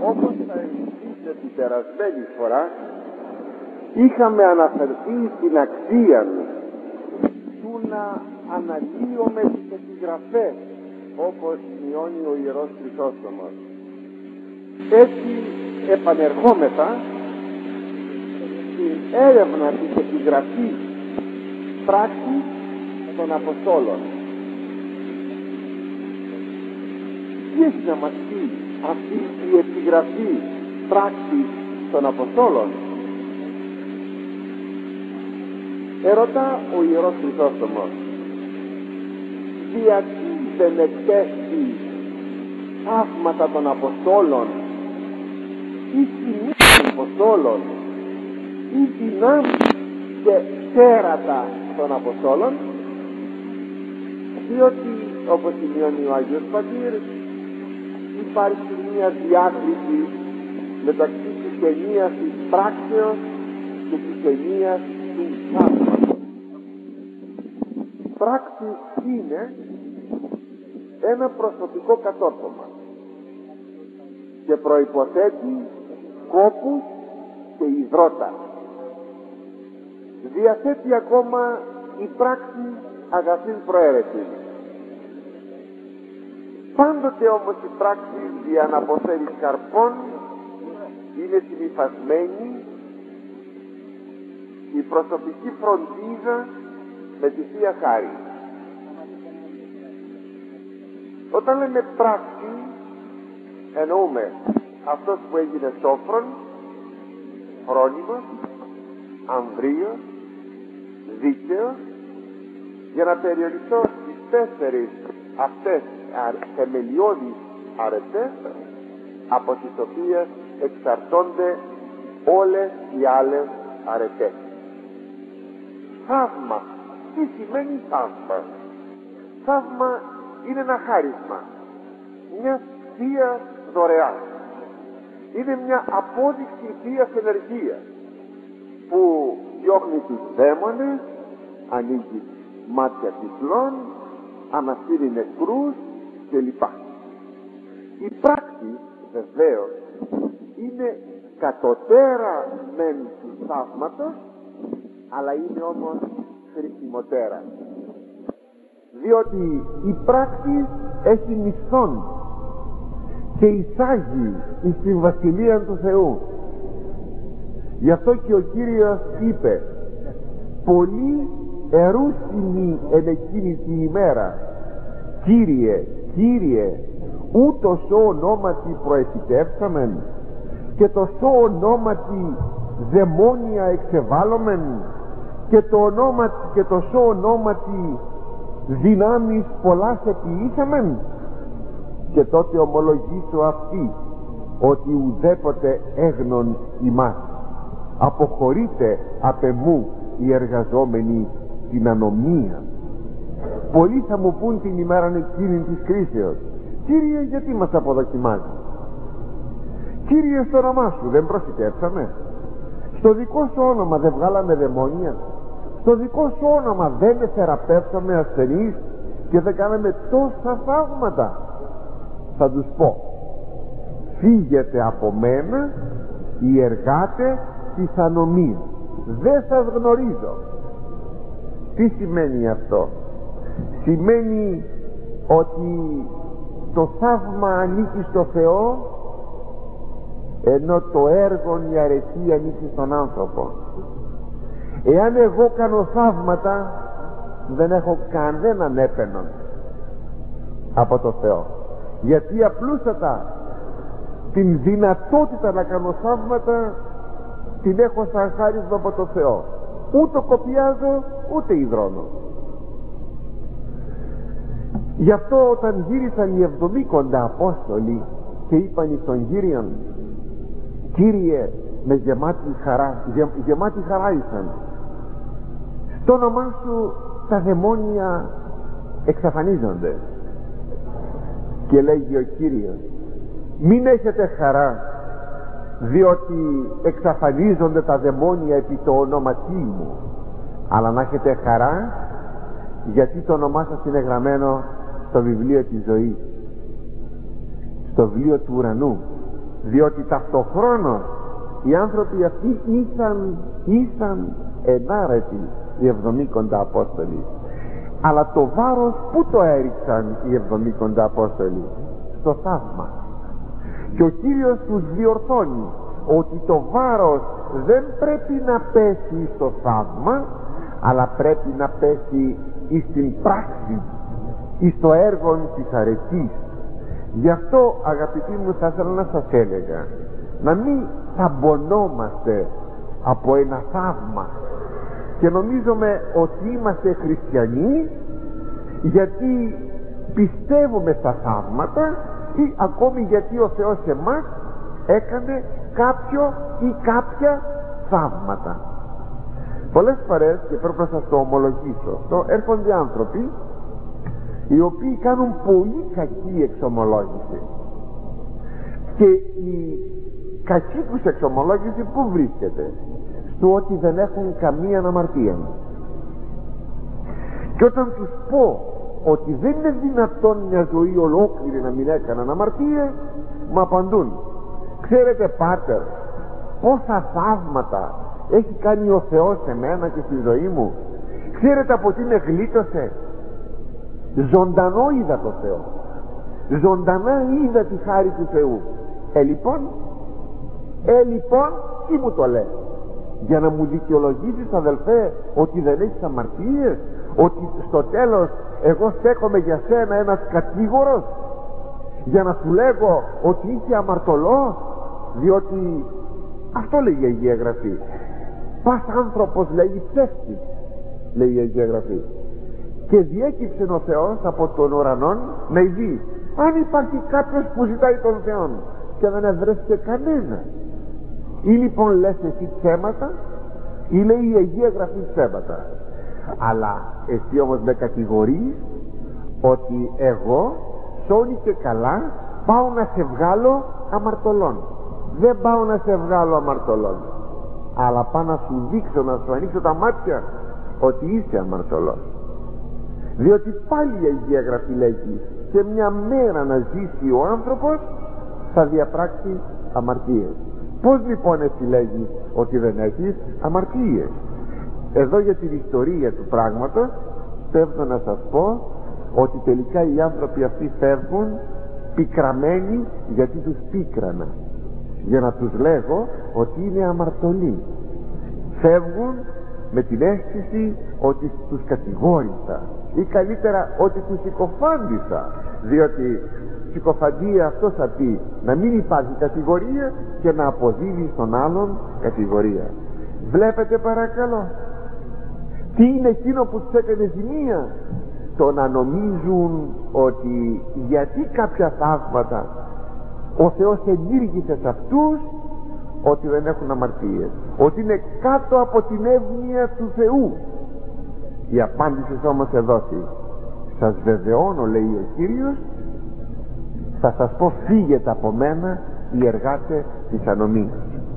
Όπως θα εξηγήσετε την περασμένη φορά, είχαμε αναφερθεί στην αξία του να αναλύουμε τις επιγραφές, όπως σημειώνει ο Ιερός Χρυσόστομος. Έτσι επανερχόμεθα στην έρευνα της επιγραφής πράξης των Αποστόλων. Τι έχει να μας πει αυτή η επιγραφή πράξη των Αποστόλων? Ερωτά ο Ιερός Χρυσόστομος, γιατί δεν εκπέστη θαύματα των Αποστόλων ή σημεία των Αποστόλων ή δυνάμεις και τέρατα των Αποστόλων? Διότι, όπως σημειώνει ο Άγιος Πατήρ, υπάρχει μια διάκριση μεταξύ της ενίας της πράξεως και της ενίας του θαύματος. Πράξη είναι ένα προσωπικό κατόρθωμα και προϋποθέτει κόπους και υδρότα. Διαθέτει ακόμα η πράξη αγαθήν προαίρεση. Πάντοτε όμως η πράξη για να αποφέρει καρπών είναι συνυφασμένη η προσωπική φροντίδα με τη Θεία Χάρη. Όταν λέμε πράξη, εννοούμε αυτός που έγινε σόφρον, φρόνιμος, ανδρείος, δίκαιος, για να περιοριστώ στις 4 αυτές θεμελιώδεις αρετές, από τις οποίες εξαρτώνται όλες οι άλλες αρετές. Θαύμα. Τι σημαίνει θαύμα? Θαύμα είναι ένα χάρισμα, μια θεία δωρεά. Είναι μια απόδειξη θείας ενεργείας που διώχνει τους δαίμονες, ανοίγει μάτια τυφλών, αναστήρει νεκρούς κλπ. Η πράξη βεβαίως είναι κατωτέρα μεν του θαύματος, αλλά είναι όμως χρησιμοτέρα, διότι η πράξη έχει μισθόν και εισάγει στην Βασιλεία του Θεού. Γι' αυτό και ο Κύριος είπε, πολλοί ερούσιμοι εν εκείνη την ημέρα, Κύριε, Κύριε, ούτως ο ονόματι προεφητεύσαμεν και το σο ονόματι δαιμόνια εξεβάλλομεν και το σο ονόματι δυνάμεις πολλάς επιήσαμεν? Και τότε ομολογήσω αυτή ότι ουδέποτε έγνον ημάς. Αποχωρείτε απ' εμού οι εργαζόμενοι την ανομία. Πολλοί θα μου πούν την ημέρα εκείνη της κρίσεως, Κύριε, γιατί μας αποδοκιμάζει? Κύριε, στο όνομά σου δεν προσιτεύσαμε? Στο δικό σου όνομα δεν βγάλαμε δαιμόνια? Στο δικό σου όνομα δεν θεραπεύσαμε ασθενείς και δεν κάναμε τόσα θαύματα? Θα τους πω, φύγετε από μένα οι εργάτες της ανομίας, δεν σας γνωρίζω. Τι σημαίνει αυτό? Σημαίνει ότι το θαύμα ανήκει στο Θεό, ενώ το έργο, η αρετή ανήκει στον άνθρωπο. Εάν εγώ κάνω θαύματα, δεν έχω κανέναν έπαινον από το Θεό, γιατί απλούστατα την δυνατότητα να κάνω θαύματα την έχω σαν χάρισμα από το Θεό. Ούτε κοπιάζω ούτε υδρώνω. Γι' αυτό όταν γύρισαν οι 70 Απόστολοι και είπαν στον Κύριον, Κύριε, με γεμάτη χαρά ήσαν, στο όνομά σου τα δαιμόνια εξαφανίζονται. Και λέγει ο Κύριος, μην έχετε χαρά διότι εξαφανίζονται τα δαιμόνια επί το ονόματί μου, αλλά να έχετε χαρά γιατί το όνομά σας είναι γραμμένο στο βιβλίο της ζωής, στο βιβλίο του ουρανού. διότι ταυτοχρόνως οι άνθρωποι αυτοί ήσαν ενάρετοι οι 70 Απόστολοι, αλλά το βάρος πού το έριξαν οι 70 Απόστολοι? Στο θαύμα. Και ο Κύριος τους διορθώνει ότι το βάρος δεν πρέπει να πέσει στο θαύμα, αλλά πρέπει να πέσει στην πράξη, στο έργο της αρετής. Γι' αυτό, αγαπητοί μου, θα ήθελα να σας έλεγα να μην θαμπονόμαστε από ένα θαύμα και νομίζουμε ότι είμαστε χριστιανοί γιατί πιστεύουμε στα θαύματα ή ακόμη γιατί ο Θεός εμάς έκανε κάποιο ή κάποια θαύματα. Πολλές φορές, και πρέπει να σας το ομολογήσω, έρχονται άνθρωποι οι οποίοι κάνουν πολύ κακή εξομολόγηση, και η κακή τους εξομολόγηση που βρίσκεται? Στο ότι δεν έχουν καμία αμαρτία. Και όταν τους πω ότι δεν είναι δυνατόν μια ζωή ολόκληρη να μην έκαναν αμαρτίες, μου απαντούν: ξέρετε, πάτερ, πόσα θαύματα έχει κάνει ο Θεός σε μένα και στη ζωή μου. Ξέρετε από τι με γλίτωσε? Ζωντανό είδα το Θεό, ζωντανά είδα τη χάρη του Θεού. Λοιπόν, τι μου το λες? Για να μου δικαιολογήσεις, αδελφέ, ότι δεν έχεις αμαρτίες, ότι στο τέλος εγώ στέκομαι για σένα ένας κατήγορος, για να σου λέγω ότι είσαι αμαρτωλός? Διότι αυτό λέει η Αγία Γραφή. Πας άνθρωπος, λέει, ψεύτης, λέει η Αγία Γραφή, και διέκυψε ο Θεός από τον ουρανόν να ειδεί αν υπάρχει κάποιος που ζητάει τον Θεό, και δεν ευρέθηκε κανένα. Ή λοιπόν λες εσύ ψέματα, ή λέει η Αγία Γραφή ψέματα? Αλλά εσύ όμως με κατηγορείς ότι εγώ σώνει και καλά πάω να σε βγάλω αμαρτωλών. Δεν πάω να σε βγάλω αμαρτωλών, αλλά πάω να σου δείξω, να σου ανοίξω τα μάτια ότι είσαι αμαρτωλός. Διότι πάλι η Αγία Γραφή λέγει σε μια μέρα να ζήσει ο άνθρωπος θα διαπράξει αμαρτίες. Πώς λοιπόν εσύ λέγεις ότι δεν έχεις αμαρτίες? Εδώ για την ιστορία του πράγματος θέλω να σας πω ότι τελικά οι άνθρωποι αυτοί φεύγουν πικραμένοι, γιατί τους πίκρανα, για να τους λέγω ότι είναι αμαρτωλοί. Φεύγουν με την αίσθηση ότι τους κατηγόρησα, ή καλύτερα ότι τους συκοφάντησα, διότι συκοφαντία αυτό θα πει να μην υπάρχει κατηγορία και να αποδίδει στον άλλον κατηγορία. Βλέπετε παρακαλώ τι είναι εκείνο που τους έκανε ζημία? Το να νομίζουν ότι γιατί κάποια θαύματα ο Θεός ενήργησε σε αυτούς ότι δεν έχουν αμαρτίες, ότι είναι κάτω από την εύνοια του Θεού. Η απάντηση όμως εδόθη. Σας βεβαιώνω, λέει ο Κύριος, θα σας πω, φύγετε από μένα οι εργάτες της ανομίας.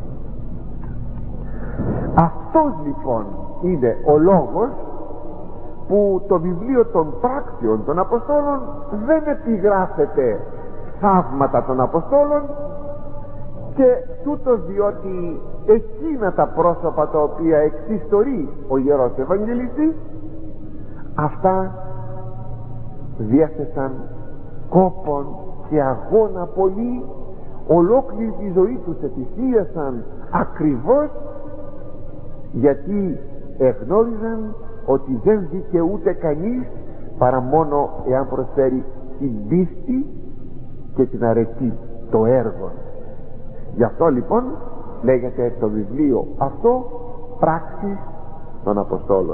Αυτός λοιπόν είναι ο λόγος που το βιβλίο των πράξεων των Αποστόλων δεν επιγράφεται θαύματα των Αποστόλων, και τούτο διότι εκείνα τα πρόσωπα τα οποία εξιστορεί ο Ιερός Ευαγγελιστής, αυτά διέθεσαν κόπον και αγώνα πολύ, ολόκληρη τη ζωή τους εθυσίασαν ακριβώς, γιατί εγνώριζαν ότι δεν δικαιούται κανείς παρά μόνο εάν προσφέρει την πίστη και την αρετή, το έργο. Γι' αυτό λοιπόν λέγεται το βιβλίο αυτό πράξεις των Αποστόλων.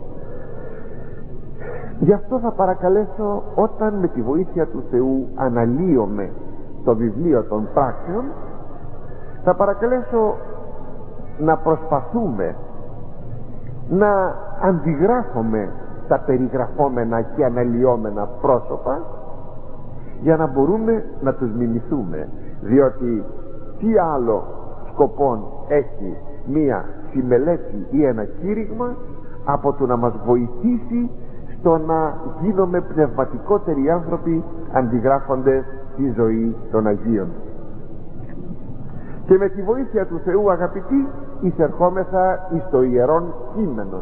Γι' αυτό θα παρακαλέσω, όταν με τη βοήθεια του Θεού αναλύομαι το βιβλίο των πράξεων, θα παρακαλέσω να προσπαθούμε να αντιγράφουμε τα περιγραφόμενα και αναλυόμενα πρόσωπα, για να μπορούμε να τους μιμηθούμε. Διότι τι άλλο σκοπόν έχει μία συμμελέτη ή ένα κήρυγμα από το να μας βοηθήσει στο να γίνουμε πνευματικότεροι άνθρωποι, αντιγράφοντες τη ζωή των Αγίων. και με τη βοήθεια του Θεού, αγαπητοί, εισερχόμεθα εις το ιερόν κείμενο.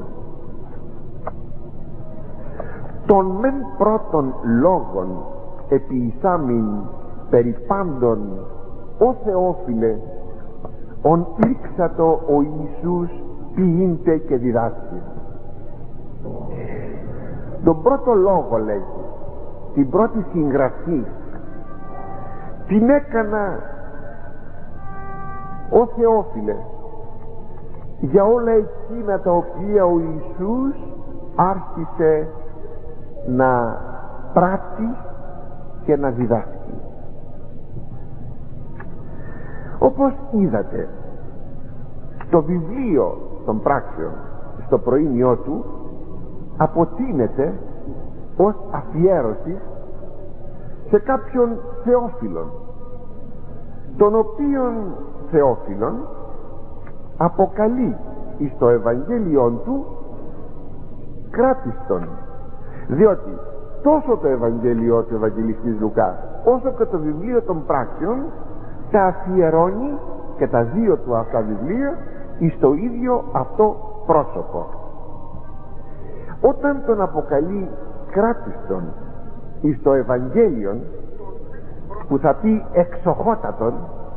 Των μεν πρώτων λόγων επιεισάμην περί πάντων, ο Θεόφιλε, ον ήρξατο ο Ιησούς ποιήνται και διδάσκει. Τον πρώτο λόγο, λέγει, την πρώτη συγγραφή την έκανα, ο Θεόφιλε, για όλα εκείνα τα οποία ο Ιησούς άρχισε να πράττει και να διδάσκει. Όπως είδατε, το βιβλίο των πράξεων στο προήμιό του αποτείνεται ως αφιέρωση σε κάποιον Θεόφιλον, τον οποίον Θεόφιλον αποκαλεί εις το Ευαγγέλιον του κράτιστον, διότι τόσο το Ευαγγέλιο του Ευαγγελιστής Λουκάς όσο και το βιβλίο των πράξεων τα αφιερώνει και τα δύο του αυτά βιβλία εις το ίδιο αυτό πρόσωπο. Όταν τον αποκαλεί κράτιστον εις το Ευαγγέλιον, που θα πει εξοχότατον,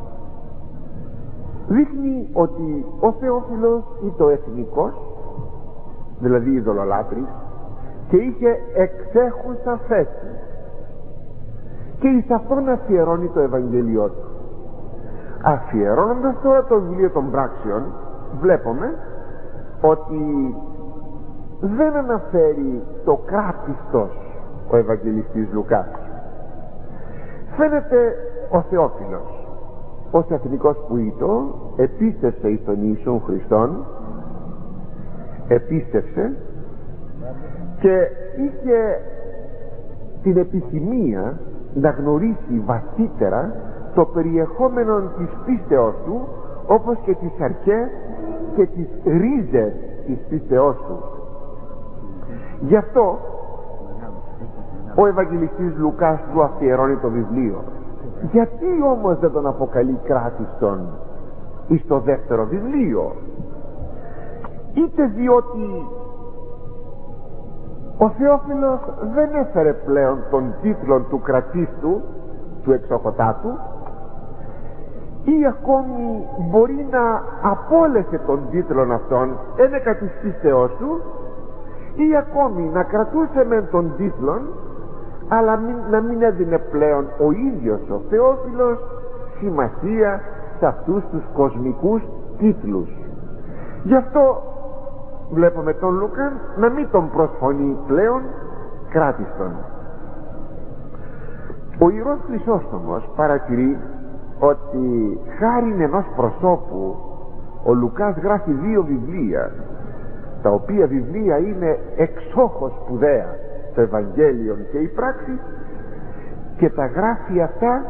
δείχνει ότι ο Θεόφιλος ήταν εθνικός, δηλαδή ειδωλολάτρης, και είχε εξέχουσα θέση, και εις αυτόν αφιερώνει το Ευαγγέλιό του. Αφιερώνοντας τώρα το βιβλίο των πράξεων, βλέπουμε ότι δεν αναφέρει το κράτιστος ο Ευαγγελιστής Λουκάς. Φαίνεται ο Θεόφιλος ως εθνικός που ήτο επίστευσε εις τον Ιησούν Χριστόν, επίστευσε και είχε την επιθυμία να γνωρίσει βαθύτερα το περιεχόμενο της πίστεως του, όπως και τις αρχές και τις ρίζες της πίστεώς του. Γι' αυτό ο Ευαγγελιστής Λουκάς του αφιερώνει το βιβλίο. Γιατί όμως δεν τον αποκαλεί κράτιστον εις το δεύτερο βιβλίο? Είτε διότι ο Θεόφιλος δεν έφερε πλέον τον τίτλο του κρατίστου, του εξοχοτάτου, ή ακόμη μπορεί να απόλεσε τον τίτλον αυτόν ένεκα της πίστεώς του, ή ακόμη να κρατούσε μεν τον τίτλον, αλλά να μην έδινε πλέον ο ίδιος ο Θεόφιλος σημασία σε αυτούς τους κοσμικούς τίτλους. Γι' αυτό βλέπουμε τον Λουκάν να μην τον προσφωνεί πλέον κράτιστον. Ο Ιερός Χρυσόστομος παρατηρεί ότι χάριν ενός προσώπου ο Λουκάς γράφει δύο βιβλία, τα οποία βιβλία είναι εξόχως σπουδαία, το Ευαγγέλιο και η πράξη, και τα γράφει αυτά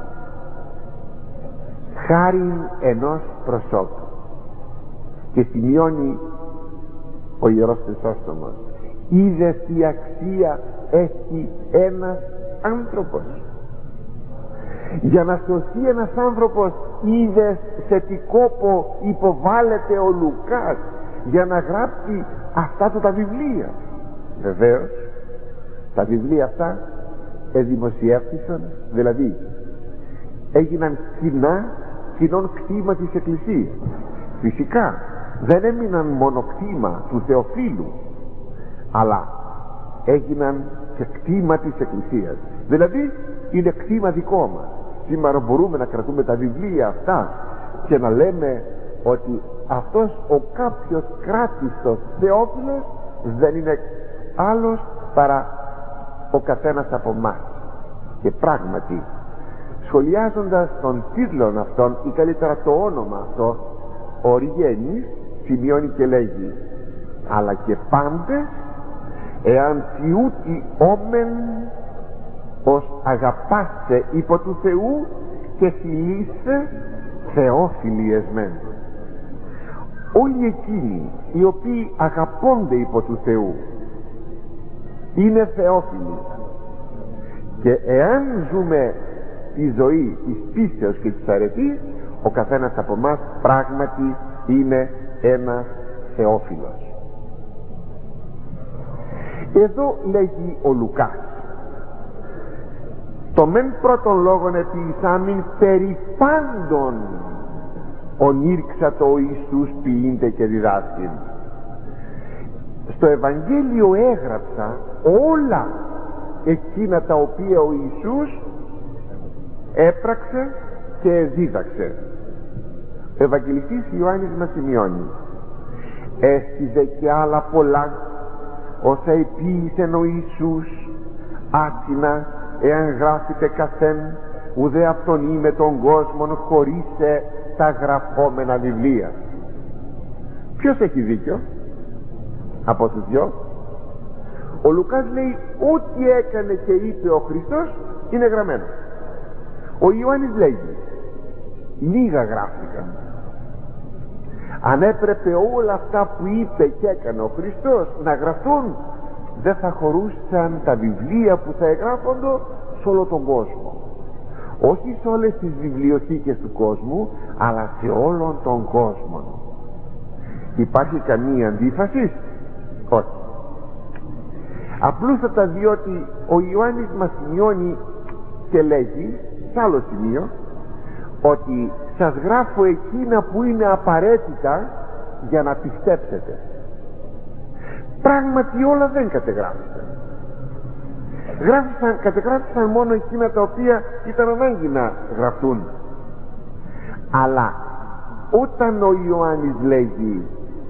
χάριν ενός προσώπου. Και σημειώνει ο Ιερός Χρυσόστομος, είδες τι αξία έχει ένας άνθρωπος. Για να σωθεί ένας άνθρωπος, είδες σε τι κόπο υποβάλλεται ο Λουκάς για να γράψει αυτά του τα βιβλία. Βεβαίως τα βιβλία αυτά εδημοσιεύθησαν, δηλαδή έγιναν κοινών κτήμα της Εκκλησίας. Φυσικά δεν έμειναν μόνο κτήμα του Θεοφίλου, αλλά έγιναν και κτήμα της Εκκλησίας, δηλαδή είναι κτήμα δικό μας. Σήμερα μπορούμε να κρατούμε τα βιβλία αυτά και να λέμε ότι αυτός ο κάποιος κράτιστος Θεόφιλος δεν είναι άλλος παρά ο καθένας από εμάς. Και πράγματι, σχολιάζοντας τον τίτλο αυτόν, ή καλύτερα το όνομα αυτό, ο Οριγένης σημειώνει και λέγει, αλλά και πάντες εάν τιούτι όμεν ως αγαπάστε υπό του Θεού και φιλήστε Θεόφιλοι εσμέν. Όλοι εκείνοι οι οποίοι αγαπώνται υπό του Θεού είναι Θεόφιλοι, και εάν ζούμε τη ζωή της πίστεως και της αρετής, ο καθένας από εμάς πράγματι είναι ένας θεόφιλος. Εδώ λέγει ο Λουκάς, το μεν πρώτον λόγον επιησάμην περί πάντων ονήρξατο ο Ιησούς ποιήνται και διδάσκην. Στο Ευαγγέλιο έγραψα όλα εκείνα τα οποία ο Ιησούς έπραξε και δίδαξε. Ο Ευαγγελιστής Ιωάννης μας σημειώνει, έστειζε και άλλα πολλά όσα επίησεν ο Ιησούς, άτινα εάν γράφεται καθέν, ουδέ αυτόν ή με τον κόσμον χωρίσε τα γραφόμενα βιβλία. Ποιος έχει δίκιο από τους δυο? Ο Λουκάς λέει ό,τι έκανε και είπε ο Χριστός είναι γραμμένο. Ο Ιωάννης λέγει λίγα γράφτηκαν. Αν έπρεπε όλα αυτά που είπε και έκανε ο Χριστός να γραφτούν, δεν θα χωρούσαν τα βιβλία που θα εγγράφονται σε όλο τον κόσμο. Όχι σε όλες τις βιβλιοθήκες του κόσμου, αλλά σε όλον τον κόσμο. Υπάρχει καμία αντίφαση? Όχι. Απλούστατα διότι ο Ιωάννης μας σημειώνει και λέγει σε άλλο σημείο ότι σας γράφω εκείνα που είναι απαραίτητα για να πιστέψετε. Πράγματι όλα δεν κατεγράφησαν. Κατεγράφησαν μόνο εκείνα τα οποία ήταν ανάγκη να γραφτούν. Αλλά όταν ο Ιωάννης λέγει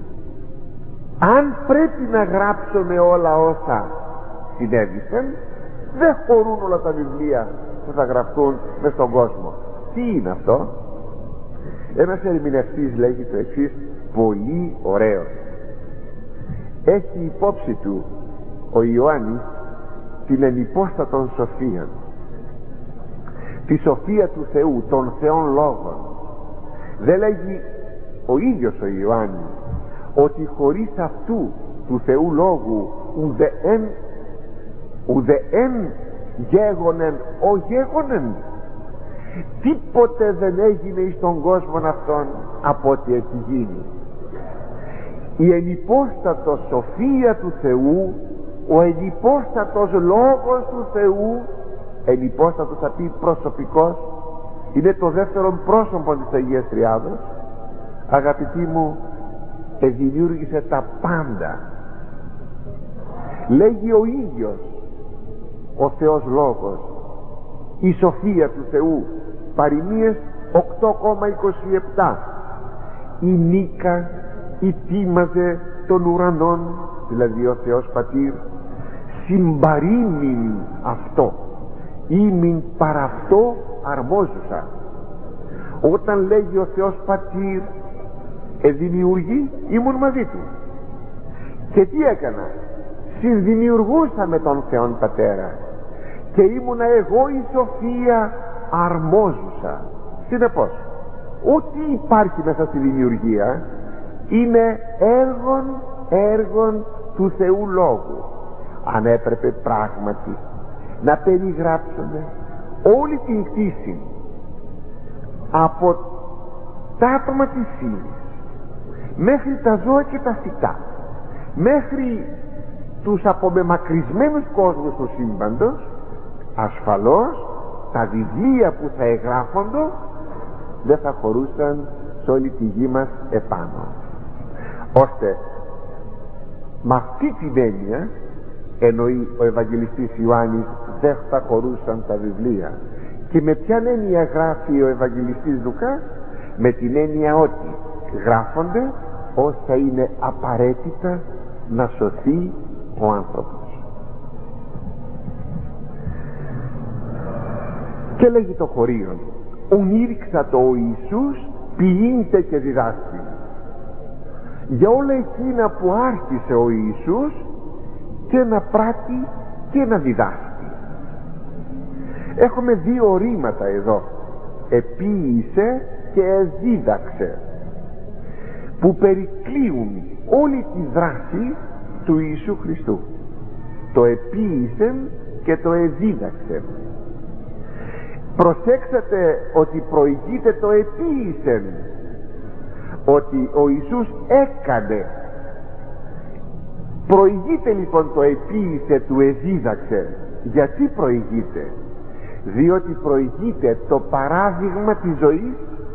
αν πρέπει να γράψουμε όλα όσα συνέβησαν, δεν χωρούν όλα τα βιβλία που θα γραφτούν μες στον κόσμο. Τι είναι αυτό? Ένας ερμηνευτής λέγει το εξής, πολύ ωραίο. Έχει υπόψη του ο Ιωάννης την ενυπόστατον σοφία, τη σοφία του Θεού, των Θεών λόγων. Δεν λέγει ο ίδιος ο Ιωάννης ότι χωρίς αυτού του Θεού λόγου ουδεέν γέγονεν ο γέγονεν. Τίποτε δεν έγινε εις τον κόσμο αυτόν από ό,τι έχει γίνει. Η ενυπόστατο σοφία του Θεού, ο ενυπόστατος λόγος του Θεού, ενυπόστατος θα πει προσωπικός, είναι το δεύτερο πρόσωπο της Αγίας Τριάδος. Αγαπητοί μου, δημιούργησε τα πάντα. Λέγει ο ίδιος ο Θεός Λόγος, η σοφία του Θεού, Παροιμίες 8,27, η νίκα ητήμαζε των ουρανών, δηλαδή ο Θεός Πατήρ, συμπαρήμην αυτό, ήμην παρ' αυτό αρμόζουσα. Όταν λέγει ο Θεός Πατήρ δημιουργεί, ήμουν μαζί του. Και τι έκανα? Συνδημιουργούσα με τον Θεόν Πατέρα και ήμουνα εγώ η σοφία αρμόζουσα. Συνεπώς ό,τι υπάρχει μέσα στη δημιουργία είναι έργων του Θεού Λόγου. Αν έπρεπε πράγματι να περιγράψουμε όλη την κτήση από τα άτομα της φύλης μέχρι τα ζώα και τα φυτά, μέχρι τους απομεμακρυσμένους κόσμους του σύμπαντος, ασφαλώς τα βιβλία που θα εγγράφονται δεν θα χωρούσαν σε όλη τη γη μας επάνω. Ώστε με αυτή την έννοια εννοεί ο Ευαγγελιστής Ιωάννης δεν θα χωρούσαν τα βιβλία. Και με ποια έννοια γράφει ο Ευαγγελιστής Λουκάς? Με την έννοια ότι γράφονται όσα είναι απαραίτητα να σωθεί ο άνθρωπος. Και λέγει το χωρίον, ονήρξα το ο Ιησούς ποιήνται και διδάσκει. Για όλα εκείνα που άρχισε ο Ιησούς και να πράττει και να διδάσκει. Έχουμε δύο ορήματα εδώ, επίησε και δίδαξε, που περικλείουν όλη τη δράση του Ιησού Χριστού. Το επίησε και το εδίδαξε. Προσέξατε ότι προηγείται το επίησεν, ότι ο Ιησούς έκανε. Προηγείται λοιπόν το επίησε του εδίδαξε. Γιατί προηγείται? Διότι προηγείται το παράδειγμα της ζωής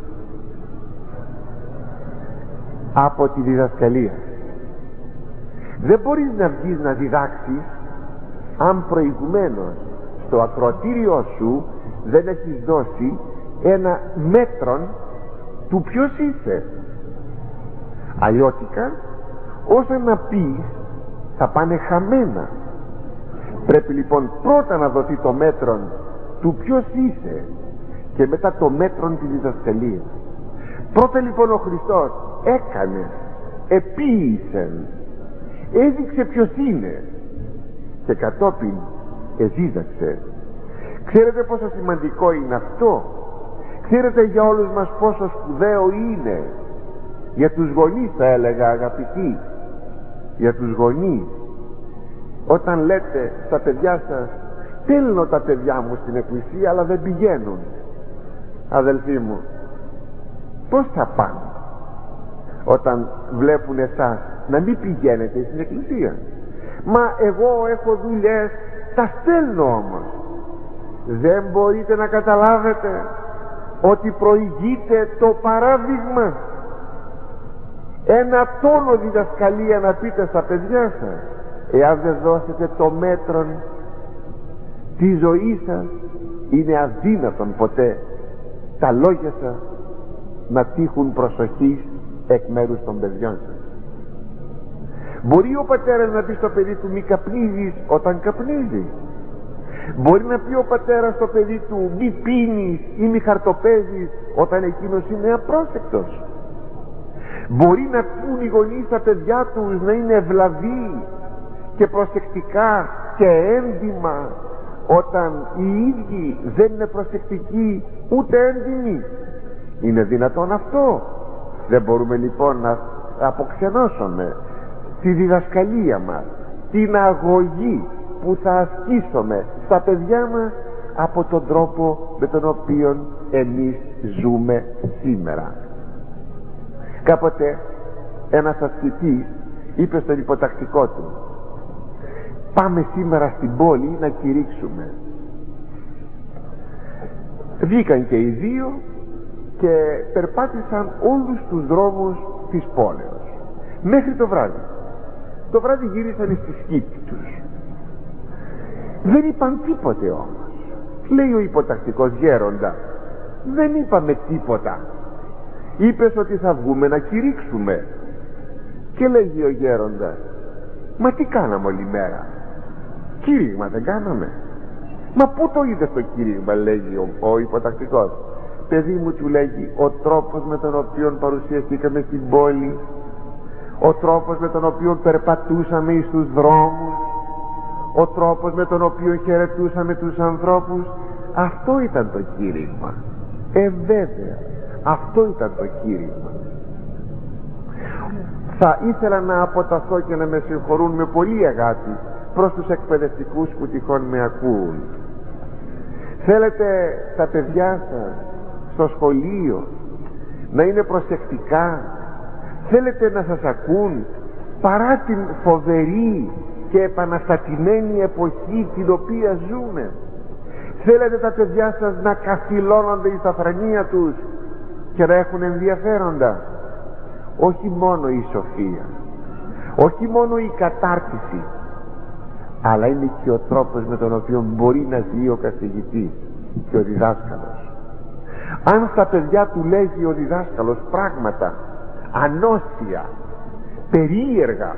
από τη διδασκαλία. Δεν μπορείς να βγεις να διδάξεις αν προηγουμένως στο ακροατήριό σου δεν έχεις δώσει ένα μέτρο του ποιος είσαι. Αλλιώτικα όσα να πεις θα πάνε χαμένα. Πρέπει λοιπόν πρώτα να δοθεί το μέτρο του ποιος είσαι και μετά το μέτρο της διδασκαλίας. Πρώτα λοιπόν ο Χριστός έκανε, επίησε, έδειξε ποιος είναι και κατόπιν εδίδαξε. Ξέρετε πόσο σημαντικό είναι αυτό? Ξέρετε για όλους μας πόσο σπουδαίο είναι? Για τους γονείς θα έλεγα, αγαπητοί, για τους γονείς, όταν λέτε στα παιδιά σας στέλνω τα παιδιά μου στην εκκλησία αλλά δεν πηγαίνουν, αδελφοί μου, πώς θα πάνε όταν βλέπουν εσάς να μην πηγαίνετε στην εκκλησία? Μα εγώ έχω δουλειές, τα στέλνω όμως. Δεν μπορείτε να καταλάβετε ότι προηγείται το παράδειγμα? Ένα τόνο διδασκαλία να πείτε στα παιδιά σας, εάν δεν δώσετε το μέτρο τη ζωή σας, είναι αδύνατον ποτέ τα λόγια σας να τύχουν προσοχής εκ μέρους των παιδιών σας. Μπορεί ο πατέρας να πει στο παιδί του μη καπνίζεις όταν καπνίζει. Μπορεί να πει ο πατέρας στο παιδί του μη πίνεις ή μη χαρτοπέζεις όταν εκείνος είναι απρόσεκτος. Μπορεί να πούν οι γονείς στα παιδιά τους να είναι ευλαβοί και προσεκτικά και έντιμα όταν οι ίδιοι δεν είναι προσεκτικοί ούτε έντιμοι. Είναι δυνατόν αυτό? Δεν μπορούμε λοιπόν να αποξενώσουμε τη διδασκαλία μας, την αγωγή που θα ασκήσουμε στα παιδιά μας από τον τρόπο με τον οποίο εμείς ζούμε σήμερα. Κάποτε ένας ασκητής είπε στον υποτακτικό του: πάμε σήμερα στην πόλη να κηρύξουμε. Βγήκαν και οι δύο και περπάτησαν όλους τους δρόμους της πόλεως μέχρι το βράδυ. Το βράδυ γύρισαν στη σκήτη τους. Δεν είπαν τίποτε όμως. Λέει ο υποτακτικός: γέροντα, δεν είπαμε τίποτα. Είπες ότι θα βγούμε να κηρύξουμε. Και λέγει ο γέροντας: μα τι κάναμε όλη μέρα? Κήρυγμα δεν κάναμε? Μα πού το είδες το κήρυγμα? Λέγει ο υποτακτικός. Παιδί μου, του λέγει, ο τρόπος με τον οποίο παρουσιαστήκαμε στην πόλη, ο τρόπος με τον οποίο περπατούσαμε εις τους δρόμους, ο τρόπος με τον οποίο χαιρετούσαμε τους ανθρώπους, αυτό ήταν το κήρυγμα. Βέβαια, αυτό ήταν το κήρυγμα. Θα ήθελα να αποταθώ και να με συγχωρούν με πολύ αγάπη προς τους εκπαιδευτικούς που τυχόν με ακούν. Θέλετε τα παιδιά σας στο σχολείο να είναι προσεκτικά? Θέλετε να σας ακούν παρά την φοβερή και επαναστατημένη εποχή την οποία ζούμε? Θέλετε τα παιδιά σας να καθυλώνονται εις τα φρανία τους και να έχουν ενδιαφέροντα? Όχι μόνο η σοφία, όχι μόνο η κατάρτιση, αλλά είναι και ο τρόπος με τον οποίο μπορεί να ζει ο καθηγητής και ο διδάσκαλος. Αν στα παιδιά του λέγει ο διδάσκαλος πράγματα ανώσια, περίεργα,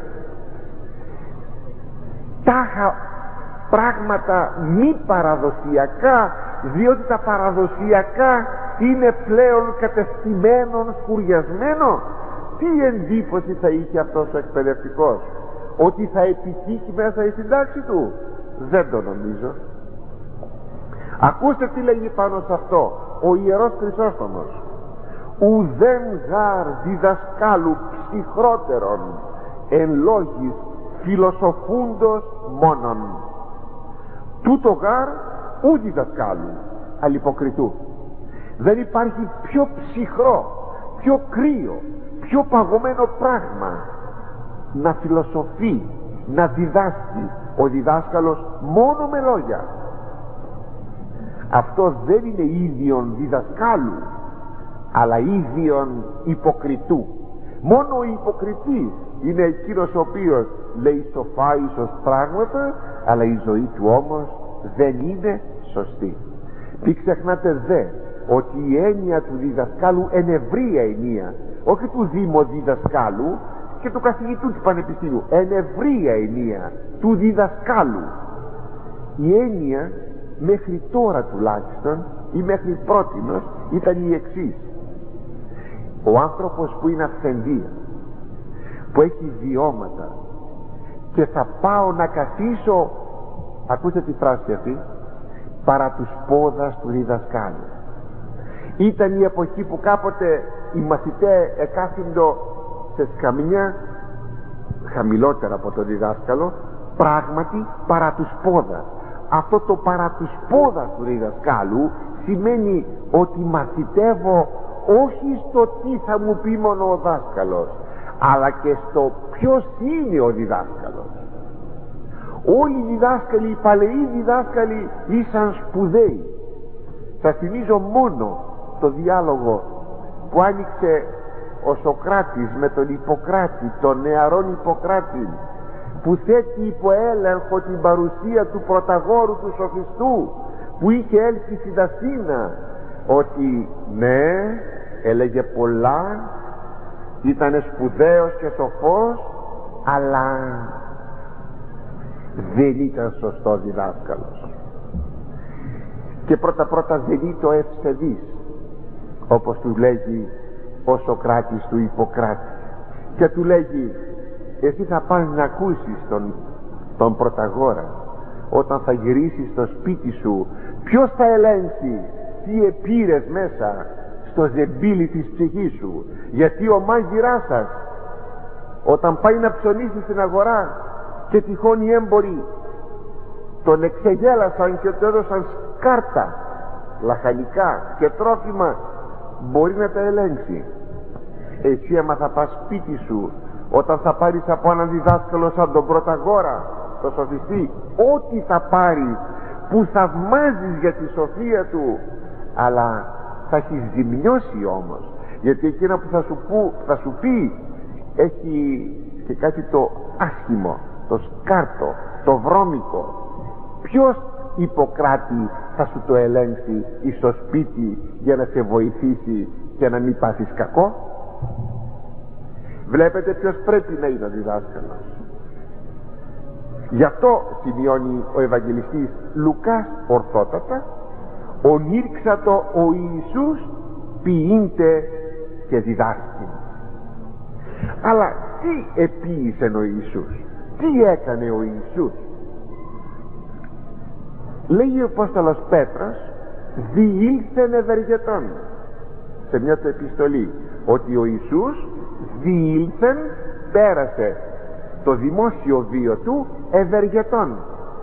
τάχα πράγματα μη παραδοσιακά, διότι τα παραδοσιακά είναι πλέον κατεστημένον, σκουριασμένο, τι εντύπωση θα είχε αυτός ο εκπαιδευτικός? Ότι θα επιτύχει μέσα στην τάξη του? Δεν το νομίζω. Ακούστε τι λέγει πάνω σε αυτό ο Ιερός Χρυσόστομος: ουδέν γάρ διδασκάλου ψυχρότερον εν λόγης φιλοσοφούντος μόνον. Τούτο γάρ ου διδασκάλου, αλυποκριτού. Δεν υπάρχει πιο ψυχρό, πιο κρύο, πιο παγωμένο πράγμα να φιλοσοφεί, να διδάσκει ο διδάσκαλος μόνο με λόγια. Αυτό δεν είναι ίδιον διδασκάλου, αλλά ίδιον υποκριτού. Μόνο ο υποκριτής είναι εκείνος ο οποίος λέει σοφά ίσως πράγματα, αλλά η ζωή του όμως δεν είναι σωστή. Μην ξεχνάτε δε ότι η έννοια του διδασκάλου είναι ευρία ενία, όχι του δήμο-διδασκάλου και του καθηγητού του πανεπιστήμιου. Είναι ευρία ενία του διδασκάλου. Η έννοια μέχρι τώρα τουλάχιστον ή μέχρι πρότινος ήταν η εξής: ο άνθρωπος που είναι αυθεντία, που έχει βιώματα και θα πάω να καθίσω, ακούστε τη φράση αυτή, παρά τους πόδας του διδασκάλου. Ήταν η εποχή που κάποτε οι μαθητές εκάθιντο σε σκαμνιά χαμηλότερα από το διδάσκαλο, πράγματι παρά τους πόδας. Αυτό το παρά τους πόδας του διδασκάλου σημαίνει ότι μαθητεύω όχι στο τι θα μου πει μόνο ο δάσκαλος, αλλά και στο ποιος είναι ο διδάσκαλος. Όλοι οι διδάσκαλοι, οι παλαιοί διδάσκαλοι ήσαν σπουδαίοι. Θα θυμίζω μόνο το διάλογο που άνοιξε ο Σωκράτης με τον Ιπποκράτη, τον νεαρόν Ιπποκράτη, που θέτει υπό έλεγχο την παρουσία του πρωταγόρου του σοφιστού που είχε έλθει στην Αθήνα, ότι ναι, έλεγε πολλά, ήταν σπουδαίος και σοφός, αλλά δεν ήταν σωστό διδάσκαλος. Και πρώτα δεν ήταν ευσεβής, όπως του λέγει ο Σωκράτης του Ιπποκράτη, και του λέγει: εσύ θα πας να ακούσεις τον πρωταγόρα όταν θα γυρίσεις στο σπίτι σου. Ποιος θα ελέγξει τι επήρες μέσα στο ζεμπίλι της ψυχής σου? Γιατί ο μάγειράς σας όταν πάει να ψωνίσει στην αγορά και τυχόν οι έμποροι τον εξεγέλασαν και του έδωσαν σκάρτα, λαχανικά και τρόφιμα, μπορεί να τα ελέγξει. Εσύ άμα θα πας σπίτι σου, όταν θα πάρεις από έναν διδάσκαλο σαν τον Πρωταγόρα, το σοφιστή, ό,τι θα πάρεις που θαυμάζεις για τη σοφία του, αλλά θα έχεις ζημιώσει όμως, γιατί εκείνα που θα σου πει έχει και κάτι το άσχημο, το σκάρτο, το βρώμικο. Ποιος Ιπποκράτη θα σου το ελέγξει εις το σπίτι για να σε βοηθήσει και να μην πάθεις κακό? Βλέπετε ποιος πρέπει να είναι ο διδάσκαλος. Γι' αυτό σημειώνει ο Ευαγγελιστής Λουκάς ορθότατα: ονήρξατο ο Ιησούς ποιήνται και διδάσκει. Αλλά τι επίησε ο Ιησούς, τι έκανε ο Ιησούς? Λέγει ο Απόστολος Πέτρος: διήλθεν ευεργετών, σε μια του επιστολή, ότι ο Ιησούς διήλθεν, πέρασε το δημόσιο βίο του ευεργετών.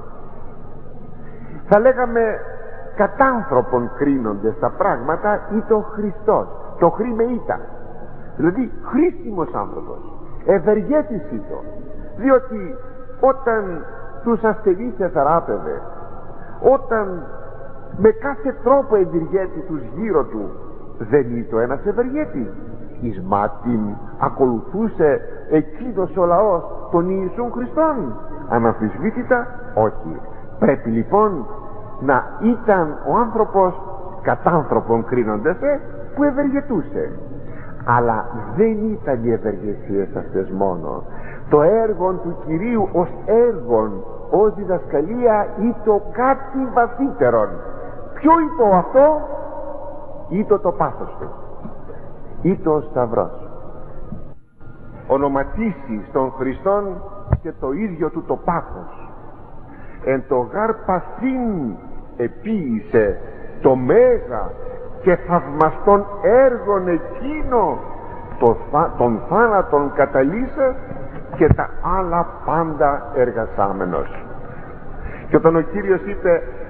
Θα λέγαμε κατάνθρωπον κρίνονται στα πράγματα ή το Χριστός, το χρήμε ήτα, δηλαδή χρήσιμος άνθρωπος, ευεργέτης ήτο, διότι όταν τους ασθενείς εθεράπευε, όταν με κάθε τρόπο ευεργέτη τους γύρω του, δεν ήτο ένας ευεργέτης? Εις μάτιν ακολουθούσε εκείνος ο λαός τον Ιησούν Χριστόν? Αναμφισβήτητα όχι. Πρέπει λοιπόν να ήταν ο άνθρωπος κατάνθρωπον κρίνοντας που ευεργετούσε. Αλλά δεν ήταν οι ευεργεσίες αυτές μόνο. Το έργο του Κυρίου ως έργον, ως διδασκαλία, ήτο κάτι βαθύτερον. Ποιο ήτο αυτό? Ήτο το πάθος του, ήτο ο Σταυρός. Ονοματίσει στον Χριστόν και το ίδιο του το πάθος. Εν το γάρ παθήν επίησε το μέγα και θαυμαστόν έργον εκείνο, τον θάνατον καταλύσα και τα άλλα πάντα εργασάμενος. Και όταν ο Κύριος είπε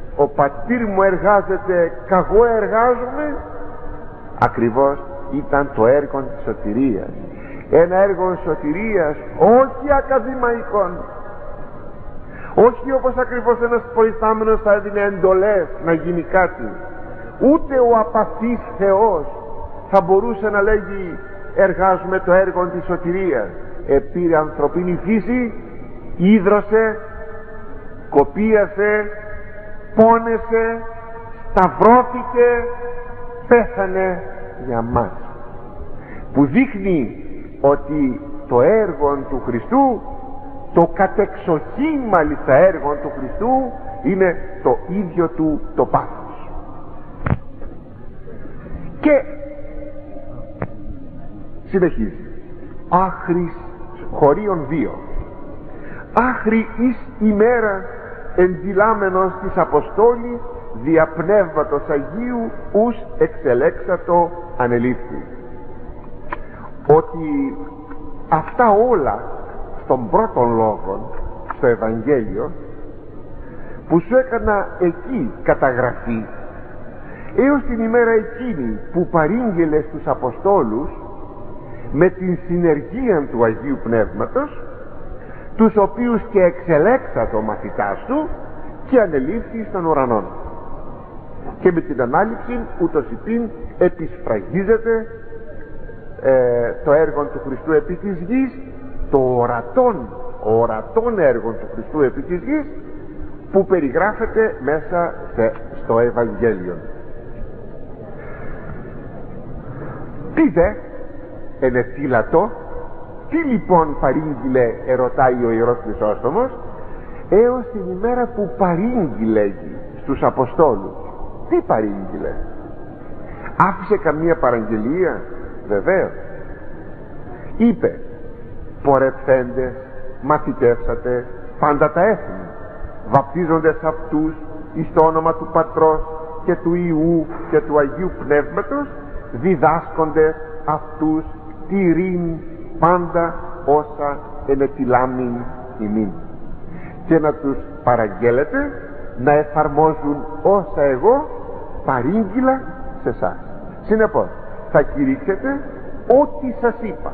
ο πατήρ μου εργάζεται κι εγώ εργάζομαι, ακριβώς ήταν το έργο της σωτηρίας. Ένα έργο σωτηρίας όχι ακαδημαϊκών, όχι όπως ακριβώς ένας προϊστάμενος θα έδινε εντολές να γίνει κάτι, ούτε ο απαθής Θεός θα μπορούσε να λέγει εργάζομαι το έργο της σωτηρίας. Πήρε ανθρωπίνη φύση, ίδρωσε, κοπίασε, πόνεσε, σταυρώθηκε, πέθανε για μας, που δείχνει ότι το έργο του Χριστού, το κατεξοχήν μάλιστα έργο του Χριστού, είναι το ίδιο του το πάθος. Και συνεχίζει άχρης χωρίων 2, άχρη εις ημέρα εντυλάμενος της Αποστόλης δια Πνεύματος Αγίου ους εξελέξατο ανελήφθη. Ότι αυτά όλα στον πρώτον λόγο, στο Ευαγγέλιο που σου έκανα εκεί καταγραφή, έως την ημέρα εκείνη που παρήγγελε στους Αποστόλους με την συνεργία του Αγίου Πνεύματος, τους οποίους και εξελέξατο μαθητάς του και ανελήφθη στον ουρανόν. Και με την ανάληψη ούτως υπήν επισφραγίζεται το έργο του Χριστού επί της γης, το ορατόν έργο του Χριστού επί της γης, που περιγράφεται μέσα στο Ευαγγέλιο. Τι δε ενεθύλατο, τι λοιπόν παρήγγειλε, ερωτάει ο Ιερός Χρυσόστομος, έως την ημέρα που παρήγγειλε στους Αποστόλους. Τι παρήγγειλε? Άφησε καμία παραγγελία? Βεβαίως. Είπε πορευθέντες μαθητεύσατε πάντα τα έθνη, βαπτίζοντες αυτούς εις το όνομα του Πατρός και του Υιού και του Αγίου Πνεύματος, διδάσκοντες αυτούς τηρήν πάντα όσα ενετιλάμην ημίν, και να τους παραγγέλλετε να εφαρμόζουν όσα εγώ παρήγγειλα σε εσάς. Συνεπώς θα κηρύξετε ό,τι σας είπα.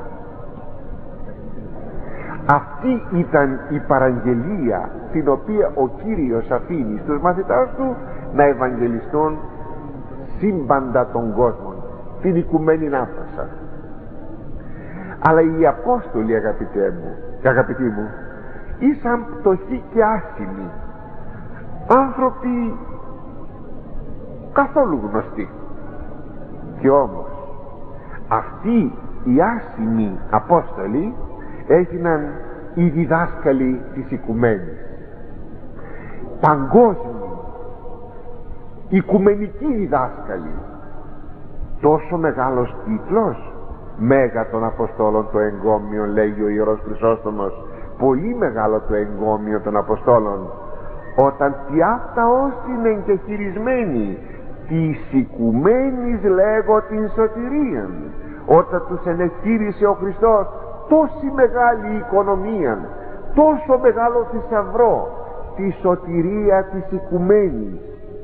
Αυτή ήταν η παραγγελία την οποία ο Κύριος αφήνει στους μαθητάς του να ευαγγελιστούν σύμπαντα των κόσμων, την οικουμένη άφασα. Αλλά οι Απόστολοι, αγαπητοί μου, ήσαν πτωχοί και άσημοι, άνθρωποι καθόλου γνωστοί. Και όμως αυτοί οι άσημοι Απόστολοι έγιναν οι διδάσκαλοι της οικουμένης, παγκόσμιοι, οικουμενικοί διδάσκαλοι. Τόσο μεγάλος τίτλος, μέγα των Αποστόλων το εγκόμιο, λέγει ο Ιερός Χρυσόστομος, πολύ μεγάλο το εγκόμιο των Αποστόλων, όταν τι αυτά όσοι είναι και χειρισμένοι της οικουμένης λέγω την σωτηρίαν, όταν τους ενεχείρισε ο Χριστός τόση μεγάλη οικονομία, τόσο μεγάλο θησαυρό, τη σωτηρία της οικουμένης.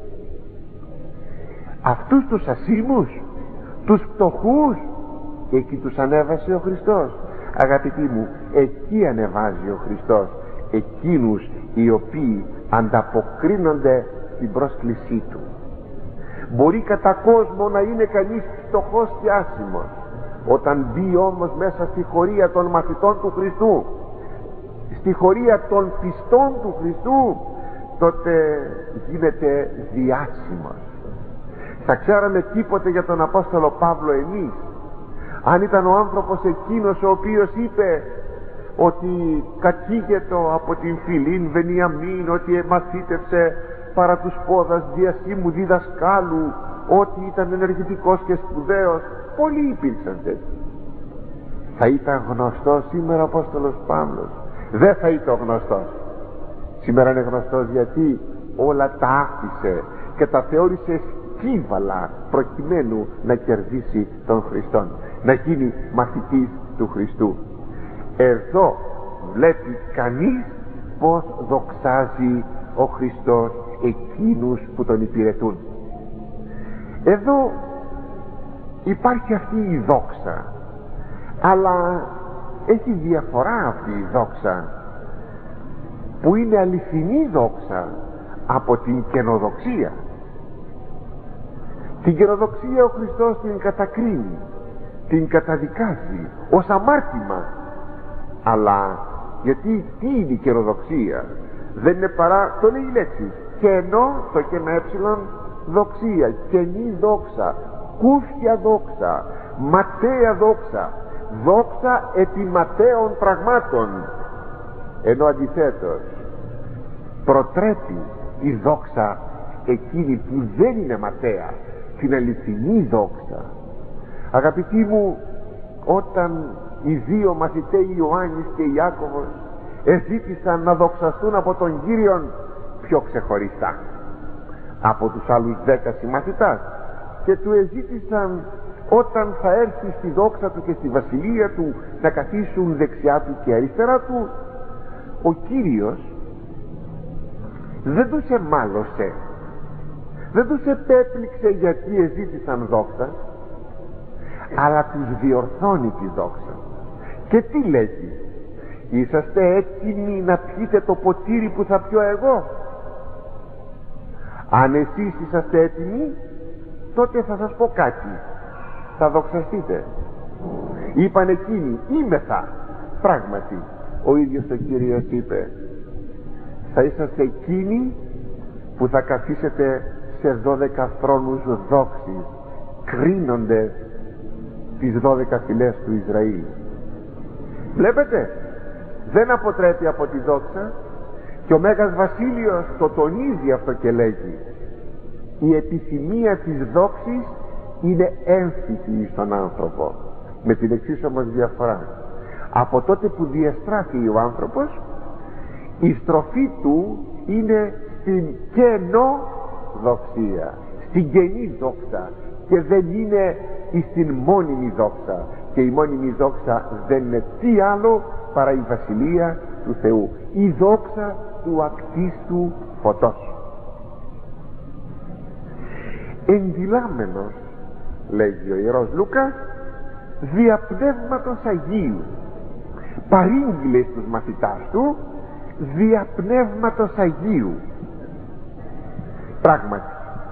Αυτούς τους ασήμους, τους πτωχούς, εκεί τους ανέβασε ο Χριστός. Αγαπητοί μου, εκεί ανεβάζει ο Χριστός εκείνους οι οποίοι ανταποκρίνονται στην πρόσκλησή του. Μπορεί κατά κόσμο να είναι κανείς φτωχός και άσημος, όταν μπει όμως μέσα στη χωρία των μαθητών του Χριστού, στη χωρία των πιστών του Χριστού, τότε γίνεται διάσημος. Θα ξέραμε τίποτε για τον Απόστολο Παύλο εμείς, αν ήταν ο άνθρωπος εκείνος ο οποίος είπε ότι κατήγεται από την Φιλήν Βενιαμίν, ότι εμαθήτευσε παρά τους πόδας διασύμου διδασκάλου, ότι ήταν ενεργητικός και σπουδαίος. Πολλοί υπήρξαν τέτοιοι. Θα ήταν γνωστός σήμερα ο Απόστολος Παύλος? Δεν θα ήταν γνωστός. Σήμερα είναι γνωστός γιατί όλα τα άφησε και τα θεώρησε σκύβαλα προκειμένου να κερδίσει τον Χριστόν, να γίνει μαθητής του Χριστού. Εδώ βλέπει κανείς πως δοξάζει ο Χριστός εκείνους που τον υπηρετούν. Εδώ υπάρχει αυτή η δόξα, αλλά έχει διαφορά αυτή η δόξα, που είναι αληθινή δόξα, από την καινοδοξία. Την καινοδοξία ο Χριστός την κατακρίνει, την καταδικάζει ως αμάρτημα. Αλλά γιατί τι είναι η καινοδοξία? Δεν είναι παρά, το λέει η λέξη, κενό, το κενό δοξία, καινή δόξα, κούφια δόξα, ματαία δόξα, δόξα επί ματαίων πραγμάτων. Ενώ αντιθέτως προτρέπει η δόξα εκείνη που δεν είναι ματαία, την αληθινή δόξα. Αγαπητοί μου, όταν οι δύο μαθηταίοι Ιωάννης και Ιάκωβος εζήτησαν να δοξαστούν από τον Κύριον πιο ξεχωριστά από τους άλλους 10 συμμαθητάς, και του εζήτησαν όταν θα έρθει στη δόξα του και στη βασιλεία του να καθίσουν δεξιά του και αριστερά του, ο Κύριος δεν τους εμάλωσε, δεν τους επέπληξε γιατί εζήτησαν δόξα, αλλά τους διορθώνει τη δόξα. Και τι λέγει? Είσαστε έτοιμοι να πιείτε το ποτήρι που θα πιω εγώ? Αν εσείς είσαστε έτοιμοι, τότε θα σας πω κάτι, θα δοξαστείτε. Είπαν εκείνοι, είμεθα. Πράγματι ο ίδιος ο Κύριος είπε, θα είσαστε εκείνοι που θα καθίσετε σε 12 θρόνους δόξης, κρίνονται τις 12 φυλές του Ισραήλ. Βλέπετε, δεν αποτρέπει από τη δόξα, και ο Μέγας Βασίλειος το τονίζει αυτό και λέγει, η επιθυμία της δόξης είναι έμφυτη στον άνθρωπο, με την εξής όμως διαφορά: από τότε που διαστράφει ο άνθρωπος, η στροφή του είναι στην κενό δοξία, στην κενή δόξα, και δεν είναι στην μόνιμη δόξα. Και η μόνιμη δόξα δεν είναι τι άλλο παρά η βασιλεία του Θεού, η δόξα του ακτίστου φωτός. Ενδυλάμενος, λέγει ο Ιερός Λούκας, δια πνεύματος Αγίου παρήγγειλε στους μαθητάς του δια πνεύματος Αγίου. Πράγματι,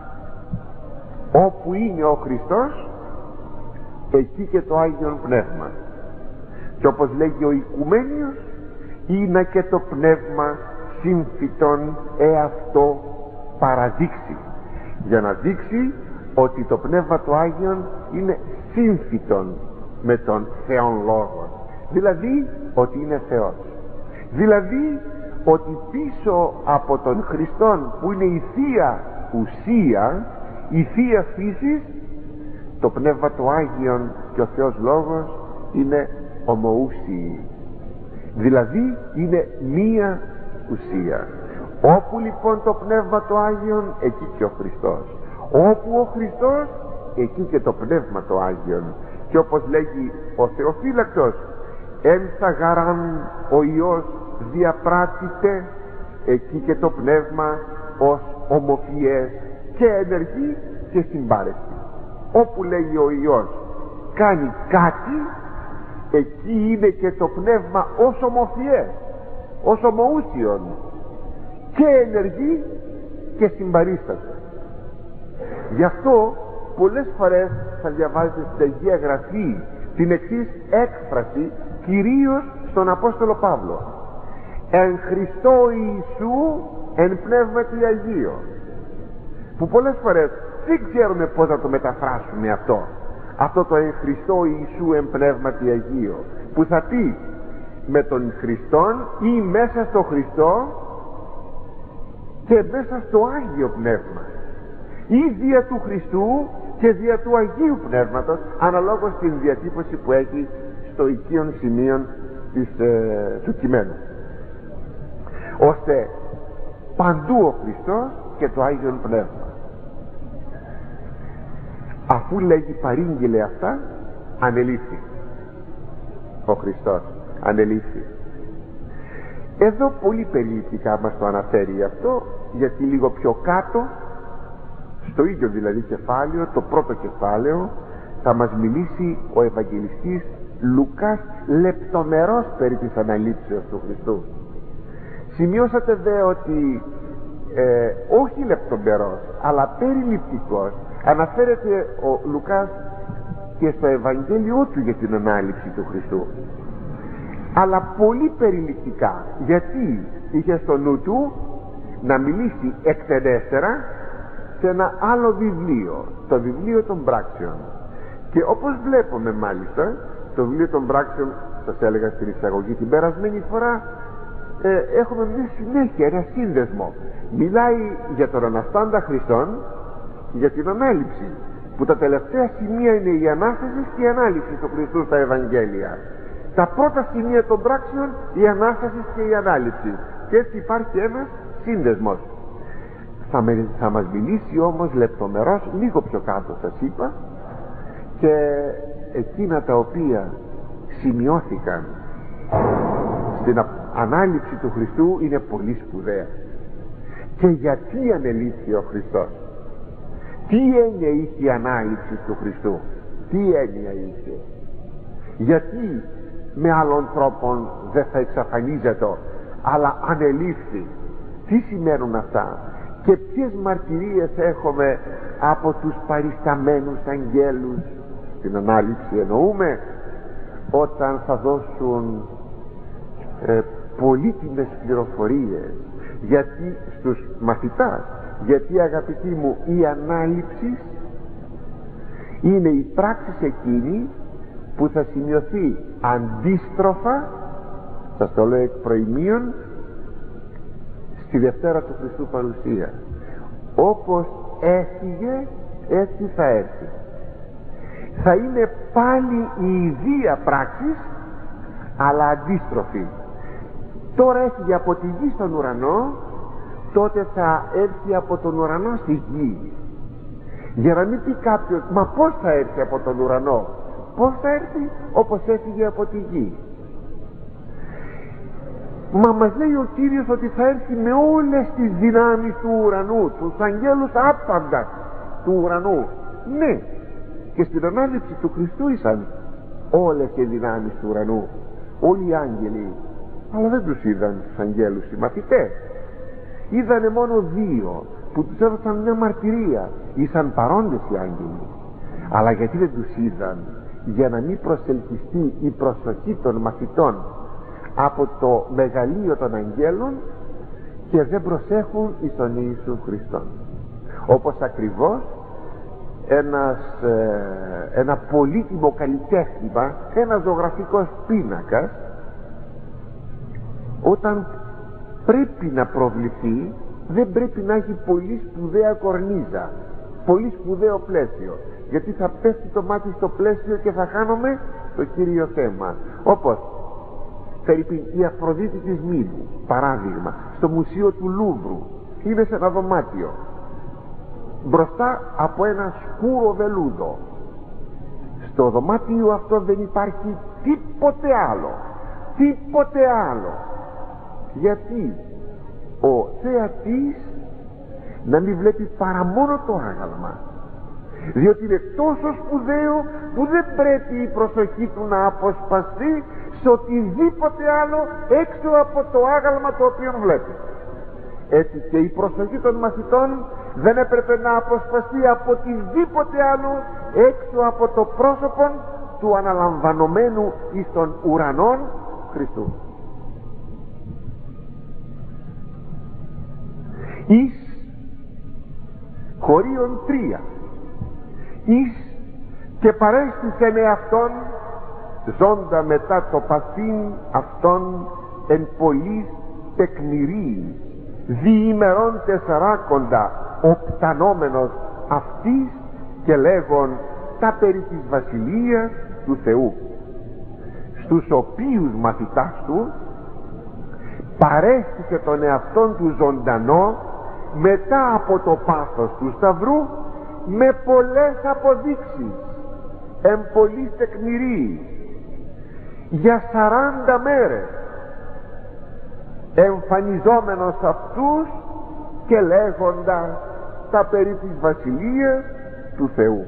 όπου είναι ο Χριστός, εκεί και το Άγιον Πνεύμα. Και όπως λέγει ο Οικουμένιος, είναι και το Πνεύμα σύμφυτον εαυτό παραδείξει, για να δείξει ότι το Πνεύμα του Άγιον είναι σύμφυτον με τον Θεόν Λόγο, δηλαδή ότι είναι Θεός, δηλαδή ότι πίσω από τον Χριστόν, που είναι η Θεία Ουσία, η Θεία Φύση, το Πνεύμα του Άγιον και ο Θεός Λόγος είναι ομοούσιοι, δηλαδή είναι μία ουσία. Όπου λοιπόν το Πνεύμα του Άγιον, εκεί και ο Χριστός. Όπου ο Χριστός, εκεί και το Πνεύμα του Άγιον. Και όπως λέγει ο Θεοφύλακτος, εν θαγαράν ο Υιός διαπράττεται, εκεί και το Πνεύμα ως ομοφιές και ενεργεί και συμπάρεστη. Όπου λέει ο Υιός κάνει κάτι, εκεί είναι και το Πνεύμα ως ομοφιές, ως ομοούσιον, και ενεργεί και συμπαρίσταται. Γι' αυτό πολλές φορές θα διαβάζετε στην Αγία Γραφή την εξής έκφραση, κυρίως στον Απόστολο Παύλο: εν Χριστώ Ιησού εν Πνεύματι Αγίο, που πολλές φορές δεν ξέρουμε πώς να το μεταφράσουμε αυτό το εν Χριστώ Ιησού εν Πνεύματι Αγίο, που θα πει με τον Χριστόν ή μέσα στο Χριστό και μέσα στο Άγιο Πνεύμα, ή δια του Χριστού και δια του Αγίου Πνεύματος, αναλόγως την διατύπωση που έχει στο οικείον σημείον του κειμένου, ώστε παντού ο Χριστός και το Άγιον Πνεύμα. Αφού λέγει παρήγγειλε αυτά, ανελήφθη ο Χριστός, ανελήφθη. Εδώ πολύ περιληπτικά μας το αναφέρει αυτό, γιατί λίγο πιο κάτω, στο ίδιο δηλαδή κεφάλαιο, το πρώτο κεφάλαιο, θα μας μιλήσει ο Ευαγγελιστής Λουκάς λεπτομερώς περί της αναλήψεως του Χριστού. Σημειώσατε δε ότι όχι λεπτομερώς αλλά περιληπτικός αναφέρεται ο Λουκάς και στο Ευαγγέλιο του για την ανάληψη του Χριστού, αλλά πολύ περιληπτικά, γιατί είχε στο νου του να μιλήσει εκτενέστερα σε ένα άλλο βιβλίο, το βιβλίο των πράξεων. Και όπως βλέπουμε μάλιστα, το βιβλίο των πράξεων, σας έλεγα στην εισαγωγή την περασμένη φορά, έχουμε μια συνέχεια, ένα σύνδεσμο. Μιλάει για τον Αναστάντα Χριστόν, για την ανάληψη, που τα τελευταία σημεία είναι η Ανάσταση και η ανάληψη του Χριστού στα Ευαγγέλια. Τα πρώτα σημεία των πράξεων, η Ανάσταση και η ανάληψη. Και έτσι υπάρχει ένας σύνδεσμος. Θα μας μιλήσει όμως λεπτομερώς λίγο πιο κάτω, σας είπα, και εκείνα τα οποία σημειώθηκαν στην ανάληψη του Χριστού είναι πολύ σπουδαία. Και γιατί ανελήφθη ο Χριστός, τι έννοια είχε η ανάληψη του Χριστού, τι έννοια είχε, γιατί με άλλων τρόπων δεν θα εξαφανίζεται, αλλά ανελήφθη, τι σημαίνουν αυτά και ποιες μαρτυρίες έχουμε από τους παρισταμένους αγγέλους. Την ανάληψη εννοούμε όταν θα δώσουν πολύτιμες πληροφορίες γιατί στους μαθητάς, γιατί αγαπητοί μου, η ανάληψη είναι η πράξη εκείνη που θα σημειωθεί αντίστροφα, σας το λέω εκ προημίων, στη Δευτέρα του Χριστού παρουσία. Όπως έφυγε, έτσι θα έρθει. Θα είναι πάλι η ίδια πράξη, αλλά αντίστροφη. Τώρα έφυγε από τη γη στον ουρανό, τότε θα έρθει από τον ουρανό στη γη. Για να μην πει κάποιος, μα πώς θα έρθει από τον ουρανό? Πώς θα έρθει? Όπως έφυγε από τη γη. Μα μας λέει ο Κύριος ότι θα έρθει με όλες τις δυνάμεις του ουρανού, τους αγγέλους άπαντας του ουρανού. Ναι, και στην ανάληψη του Χριστού ήσαν όλες οι δυνάμεις του ουρανού, όλοι οι άγγελοι, αλλά δεν τους είδαν τους αγγέλους οι μαθητές. Είδανε μόνο δύο που τους έδωσαν μια μαρτυρία, ήσαν παρόντες οι άγγελοι, αλλά γιατί δεν τους είδαν? Για να μην προσελκυστεί η προσοχή των μαθητών από το μεγαλείο των αγγέλων και δεν προσέχουν εις τον Ιησού Χριστόν. Όπως ακριβώς ένα πολύτιμο καλλιτέχνημα, ένα ζωγραφικός πίνακας, όταν πρέπει να προβληθεί, δεν πρέπει να έχει πολύ σπουδαία κορνίζα, πολύ σπουδαίο πλαίσιο, γιατί θα πέφτει το μάτι στο πλαίσιο και θα χάνουμε το κύριο θέμα. Όπως η Αφροδίτη της Μήλου, παράδειγμα, στο μουσείο του Λούβρου, είναι σε ένα δωμάτιο μπροστά από ένα σκούρο βελούδο. Στο δωμάτιο αυτό δεν υπάρχει τίποτε άλλο, τίποτε άλλο. Γιατί ο θεατής να μην βλέπει παρά μόνο το άγαλμα, διότι είναι τόσο σπουδαίο που δεν πρέπει η προσοχή του να αποσπαστεί σε οτιδήποτε άλλο έξω από το άγαλμα το οποίο βλέπει. Έτσι και η προσοχή των μαθητών δεν έπρεπε να αποσπαστεί από οτιδήποτε άλλο έξω από το πρόσωπο του αναλαμβανωμένου εις των ουρανών Χριστού. Εις χωρίον 3, εις και παρέστησε με αυτόν ζώντα μετά το παθήν αυτόν εν πολλής τεκμηρίης διημερών 40 οπτανόμενος αυτής και λέγον τα περί της βασιλείας του Θεού, στους οποίους μαθητάς του παρέστησε τον εαυτόν του ζωντανό μετά από το πάθος του Σταυρού με πολλές αποδείξεις εν πολλής τεκμηρίης για 40 μέρες. εμφανιζόμενος αυτούς και λέγοντας τα περί της Βασιλείας του Θεού.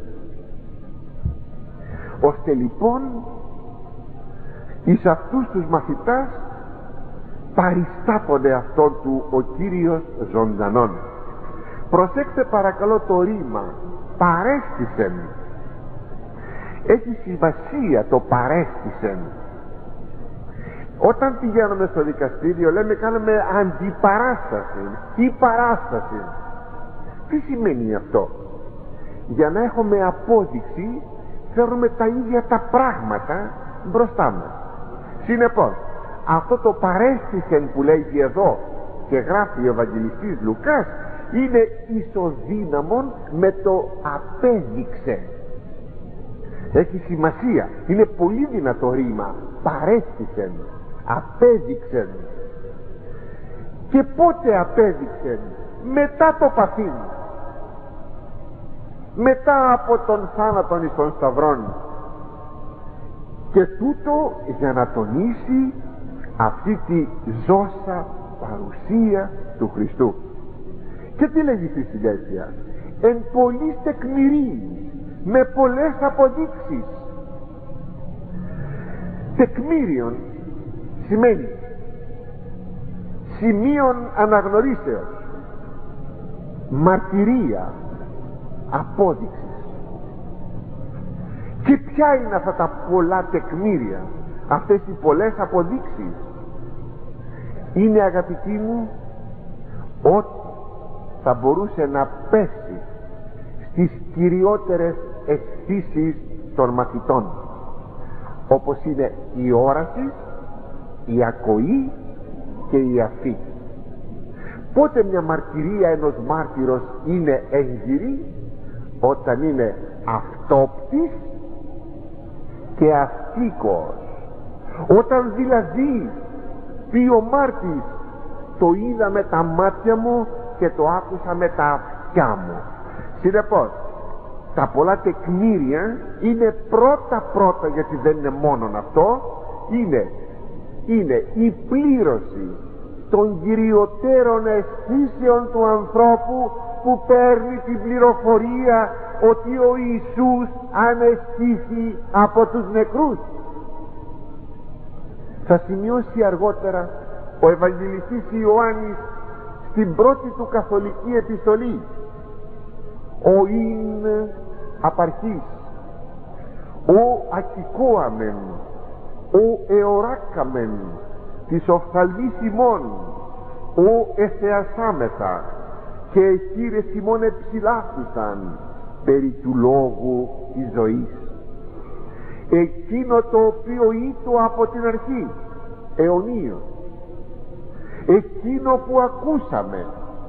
Ώστε λοιπόν εις αυτούς τους μαθητάς παριστά τον εαυτόν του ο Κύριος ζωντανόν. Προσέξτε παρακαλώ το ρήμα παρέστησεν. Έχει σημασία το παρέστησεν. Όταν πηγαίνουμε στο δικαστήριο λέμε κάνουμε αντιπαράσταση ή παράσταση. Τι σημαίνει αυτό? Για να έχουμε απόδειξη φέρνουμε τα ίδια τα πράγματα μπροστά μας. Συνεπώς αυτό το παρέστησεν που λέγει εδώ και γράφει ο Ευαγγελιστής Λουκάς είναι ισοδύναμον με το απέδειξε. Έχει σημασία, είναι πολύ δυνατό ρήμα. Παρέστησεν, απέδειξεν. Και πότε απέδειξεν? Μετά το παθήν, μετά από τον θάνατον εις των σταυρών, και τούτο για να τονίσει αυτή τη ζώσα παρουσία του Χριστού. Και τι λέγει στη συνέχεια? Εν πολλής τεκμηρίης, με πολλές αποδείξεις. Τεκμήριον σημαίνει σημείων αναγνωρίσεως, μαρτυρία, απόδειξης. Και ποια είναι αυτά τα πολλά τεκμήρια, αυτές οι πολλές αποδείξεις? Είναι, αγαπητοί μου, ότι θα μπορούσε να πέσει στις κυριότερες αισθήσεις των μαθητών, όπως είναι η όραση, η ακοή και η αφή. Πότε μια μαρτυρία ενός μάρτυρος είναι έγκυρη? Όταν είναι αυτόπτης και αυτίκος. Όταν δηλαδή πει ο μάρτης, το είδα με τα μάτια μου και το άκουσα με τα αυτιά μου. Συνεπώς τα πολλά τεκμήρια είναι πρώτα, γιατί δεν είναι μόνον αυτό, είναι η πλήρωση των κυριωτέρων αισθήσεων του ανθρώπου που παίρνει την πληροφορία ότι ο Ιησούς αναισθήθη από τους νεκρούς. Θα σημειώσει αργότερα ο Ευαγγελιστής Ιωάννης στην πρώτη του καθολική επιστολή: ο ειν απαρχής, ο ακικόαμεν, ο εωράκαμεν της οφθαλμής ημών, ο εθεασάμεθα, και εχείρες ημών εψηλάφθησαν περί του λόγου της ζωής. Εκείνο το οποίο ήτο από την αρχή, αιωνίως, εκείνο που ακούσαμε,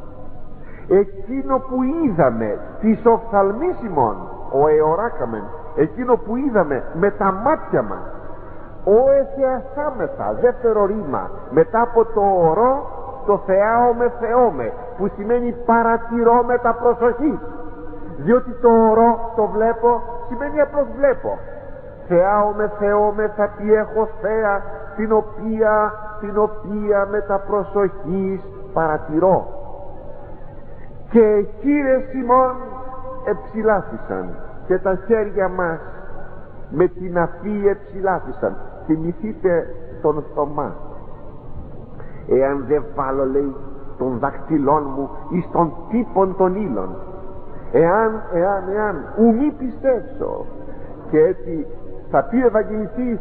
εκείνο που είδαμε της οφθαλμής ημών, ο εωράκαμεν, εκείνο που είδαμε με τα μάτια μας, ο εθεασάμεθα, δεύτερο ρήμα μετά από το ορό, το θεάομαι θεώμε, που σημαίνει παρατηρώ με τα προσοχή, διότι το ορό το βλέπω σημαίνει απλώς βλέπω. Θεάομαι θεώμε, θα τι έχω θέα, την οποία με τα προσοχής παρατηρώ. Και χείρες ημών εψηλάφισαν, και τα χέρια μας με την αφή εψηλάφισαν. Θυμηθείτε τον Θωμά: εάν δεν βάλω, λέει, των δακτυλών μου εις των τύπων των ύλων, εάν ου μη πιστέψω. Και έτσι θα πει ο Ευαγγελιστής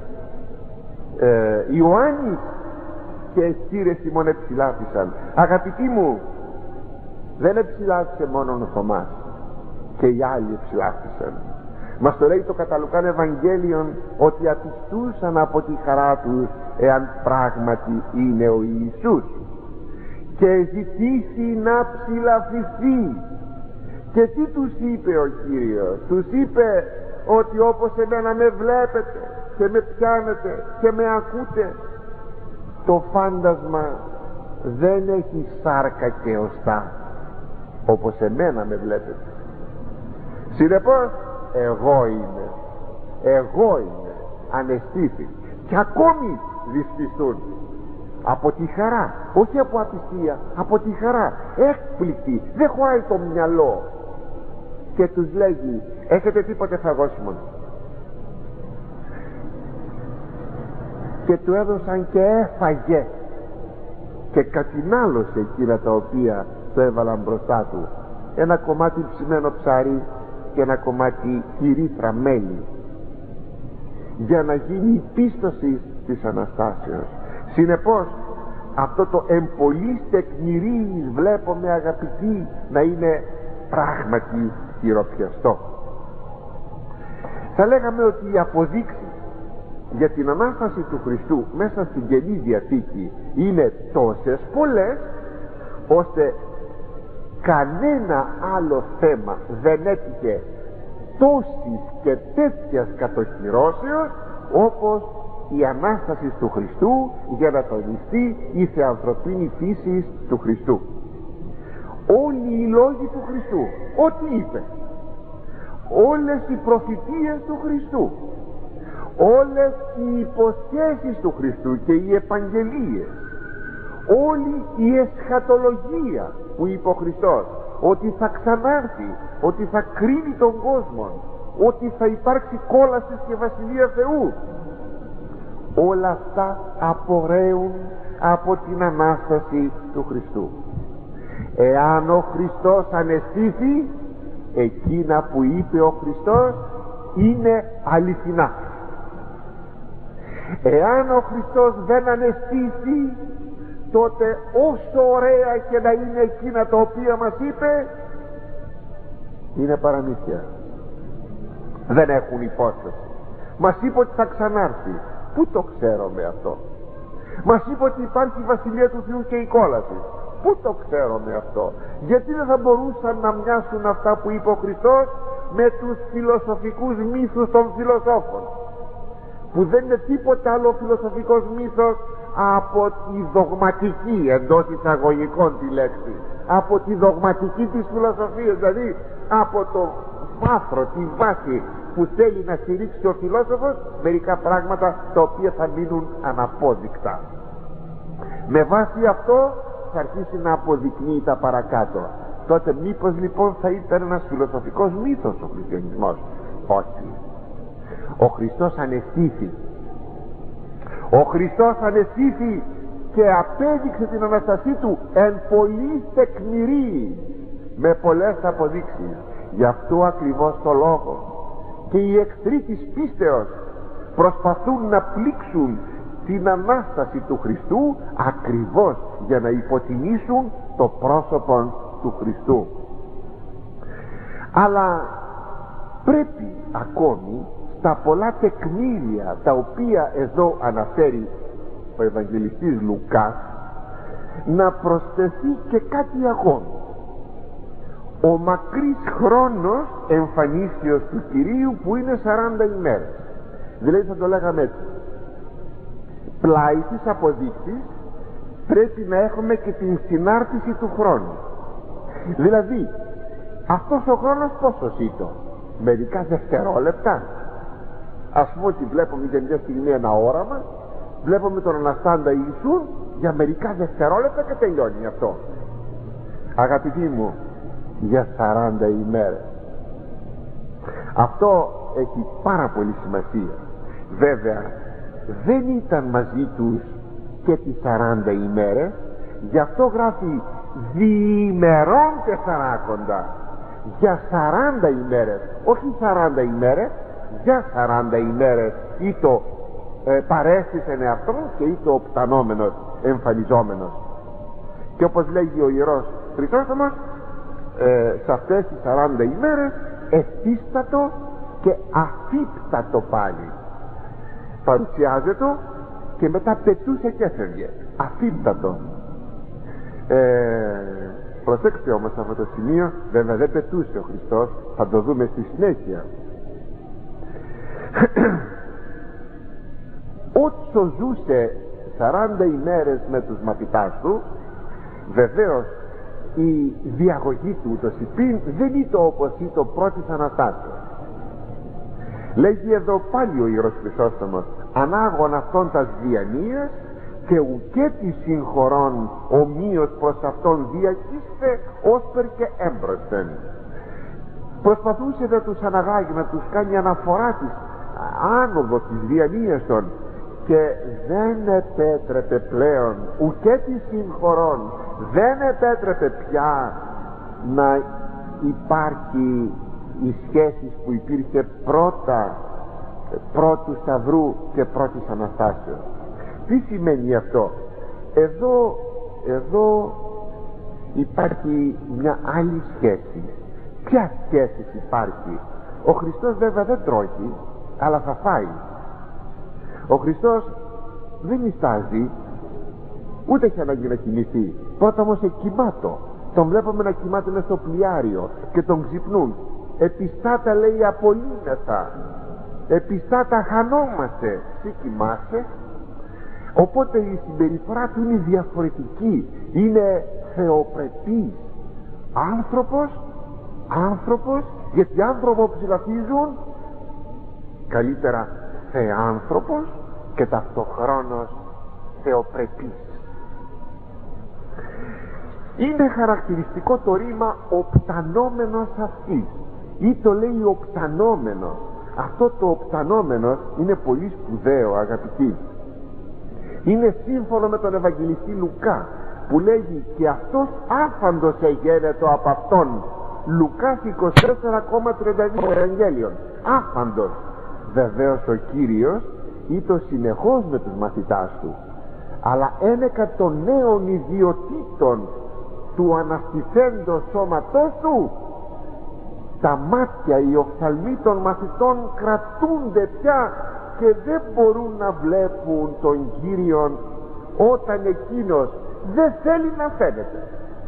Ιωάννης: και χείρες ημών εψηλάφισαν. Αγαπητοί μου, δεν εψηλάφισε μόνο ο Θωμάς, και οι άλλοι εψηλάφισαν. Μας το λέει το κατά Λουκάν Ευαγγέλιον ότι απιστούσαν από τη χαρά τους, εάν πράγματι είναι ο Ιησούς. Και ζητήσει να ψηλαφιστεί. Και τι τους είπε ο Κύριος? Τους είπε ότι όπως εμένα με βλέπετε και με πιάνετε και με ακούτε, το φάντασμα δεν έχει σάρκα και οστά όπως εμένα με βλέπετε. Συνεπώς εγώ είμαι, αναισθήθη. Και ακόμη δυσπιστούν, από τη χαρά, όχι από απιστία, από τη χαρά, έκπληκτη, δεν χωράει το μυαλό, και τους λέγει: έχετε τίποτε φαγώσιμο? Και του έδωσαν και έφαγε και κατηνάλωσε εκείνα τα οποία το έβαλαν μπροστά του, ένα κομμάτι ψημένο ψάρι και ένα κομμάτι κυρίθρα μέλι, για να γίνει η πίστοση της Αναστάσεως. Συνεπώς αυτό το εμπολής τεκμηρίης βλέπουμε, αγαπητοί, να είναι πράγματι χειροπιαστό. Θα λέγαμε ότι οι αποδείξεις για την Ανάσταση του Χριστού μέσα στην Καινή Διαθήκη είναι τόσες πολλές, ώστε κανένα άλλο θέμα δεν έτυχε τόσης και τέτοιας κατοχυρώσεως όπως η Ανάσταση του Χριστού, για να τονιστεί η θεανθρωπίνη φύση του Χριστού. Όλοι οι λόγοι του Χριστού, ό,τι είπε, όλες οι προφητείες του Χριστού, όλες οι υποσχέσεις του Χριστού και οι επαγγελίες, όλη η εσχατολογία που είπε ο Χριστός, ότι θα ξανάρθει, ότι θα κρίνει τον κόσμο, ότι θα υπάρξει κόλαση και βασιλεία Θεού, όλα αυτά απορρέουν από την Ανάσταση του Χριστού. Εάν ο Χριστός αναισθήθη, εκείνα που είπε ο Χριστός είναι αληθινά. Εάν ο Χριστός δεν αναισθήθη, τότε όσο ωραία και να είναι εκείνα τα οποία μας είπε, είναι παραμύθια, δεν έχουν υπόσταση. Μας είπε ότι θα ξανάρθει. Πού το ξέρουμε αυτό? Μας είπε ότι υπάρχει η Βασιλεία του Θεού και η κόλαση. Πού το ξέρουμε αυτό? Γιατί δεν θα μπορούσαν να μοιάσουν αυτά που είπε ο Χριστός με τους φιλοσοφικούς μύθους των φιλοσόφων, που δεν είναι τίποτα άλλο φιλοσοφικός μύθος από τη δογματική, εντός εισαγωγικών τη λέξη, από τη δογματική της φιλοσοφίας, δηλαδή από το βάθρο, τη βάση που θέλει να στηρίξει ο φιλόσοφος, μερικά πράγματα τα οποία θα μείνουν αναπόδεικτα. Με βάση αυτό θα αρχίσει να αποδεικνύει τα παρακάτω. Τότε μήπως λοιπόν θα ήταν ένας φιλοσοφικός μύθος ο χριστιανισμός? Όχι. Ο Χριστός αναισθήθη. Ο Χριστός αναισθήθη και απέδειξε την Αναστασή του εν πολλής τεκμηρή, με πολλές αποδείξεις. Γι' αυτό ακριβώς το λόγο και οι εχθροί της πίστεως προσπαθούν να πλήξουν την Ανάσταση του Χριστού, ακριβώς για να υποτιμήσουν το πρόσωπο του Χριστού. Αλλά πρέπει ακόμη στα πολλά τεκμήρια τα οποία εδώ αναφέρει ο Ευαγγελιστής Λουκάς να προσθεθεί και κάτι ακόμη. Ο μακρύς χρόνος εμφανίσεως του Κυρίου, που είναι 40 ημέρες. Δηλαδή θα το λέγαμε έτσι, πλάι της αποδείξης πρέπει να έχουμε και την συνάρτηση του χρόνου. Δηλαδή αυτός ο χρόνος πόσο ζήτω? Μερικά δευτερόλεπτα. Ας πούμε ότι βλέπουμε για μια στιγμή ένα όραμα, βλέπουμε τον Αναστάντα Ιησού για μερικά δευτερόλεπτα και τελειώνει αυτό. Αγαπητοί μου, για 40 ημέρες. Αυτό έχει πάρα πολύ σημασία. Βέβαια δεν ήταν μαζί τους και τις 40 ημέρες, γι' αυτό γράφει διημερών τεσσαράκοντα, για 40 ημέρες, όχι 40 ημέρες, για 40 ημέρες ή το παρέστησεν εαυτόν και ή το οπτανόμενος εμφανιζόμενος. Και όπως λέγει ο Ιερός Χρυσόστομος, σε αυτές τις 40 ημέρες εφίστατο και αφύπτατο πάλι παρουσιάζεται, και μετά πετούσε και έφευγε αφύπτατο. Προσέξτε όμως αυτό το σημείο, βέβαια δεν πετούσε ο Χριστός, θα το δούμε στη συνέχεια. Όσο ζούσε 40 ημέρες με τους μαθητάς του, βεβαίως η διαγωγή του, το συμπίν, δεν ήταν όπως ήταν πρώτης Αναστάσεως. Λέγει εδώ πάλι ο Ιερός Χρυσόστομος, ανάγων αυτών τας διανοίας και ουκέ τη συγχωρών ομοίως προς αυτόν διακίστε όσπερ και έμπροσθεν. Προσπαθούσε να τους αναγάγει, να τους κάνει αναφορά της άνοδο της διανύεσων, και δεν επέτρεπε πλέον ουκέ τη συγχωρών, δεν επέτρεπε πια να υπάρχει οι σχέσεις που υπήρχε πρώτου Σταυρού και πρώτης Αναστάσεως. Τι σημαίνει αυτό? Εδώ υπάρχει μια άλλη σχέση. Ποια σχέση υπάρχει? Ο Χριστός βέβαια δεν τρώγει, αλλά θα φάει. Ο Χριστός δεν νηστάζει, ούτε έχει ανάγκη να κοιμηθεί. Πρώτα όμως εκοιμάτω. Τον βλέπουμε να κοιμάται μες στο πλοιάριο και τον ξυπνούν. Επιστάτα, λέει, απολύνεστα, επιστάτα χανόμαστε. Τι κοιμάσαι? Οπότε η συμπεριφορά του είναι διαφορετική, είναι θεοπρεπής. Άνθρωπος, γιατί άνθρωπο ψηλαφίζουν, καλύτερα θεάνθρωπος και ταυτοχρόνως θεοπρεπής. Είναι χαρακτηριστικό το ρήμα οπτανόμενος αυτής, ή το λέει οπτανόμενος. Αυτό το οπτανόμενος είναι πολύ σπουδαίο, αγαπητοί. Είναι σύμφωνο με τον Ευαγγελιστή Λουκά, που λέγει και αυτός άφαντος εγένετο από αυτόν. Λουκάς 24,32 Ευαγγέλιον. Άφαντος. Βεβαίως ο Κύριος ήταν συνεχώς με τους μαθητάς του, αλλά ένεκα των νέων ιδιωτήτων του αναστηθέντος σώματός του, τα μάτια, οι οφθαλμοί των μαθητών κρατούνται πια και δεν μπορούν να βλέπουν τον Κύριον όταν εκείνος δεν θέλει να φαίνεται.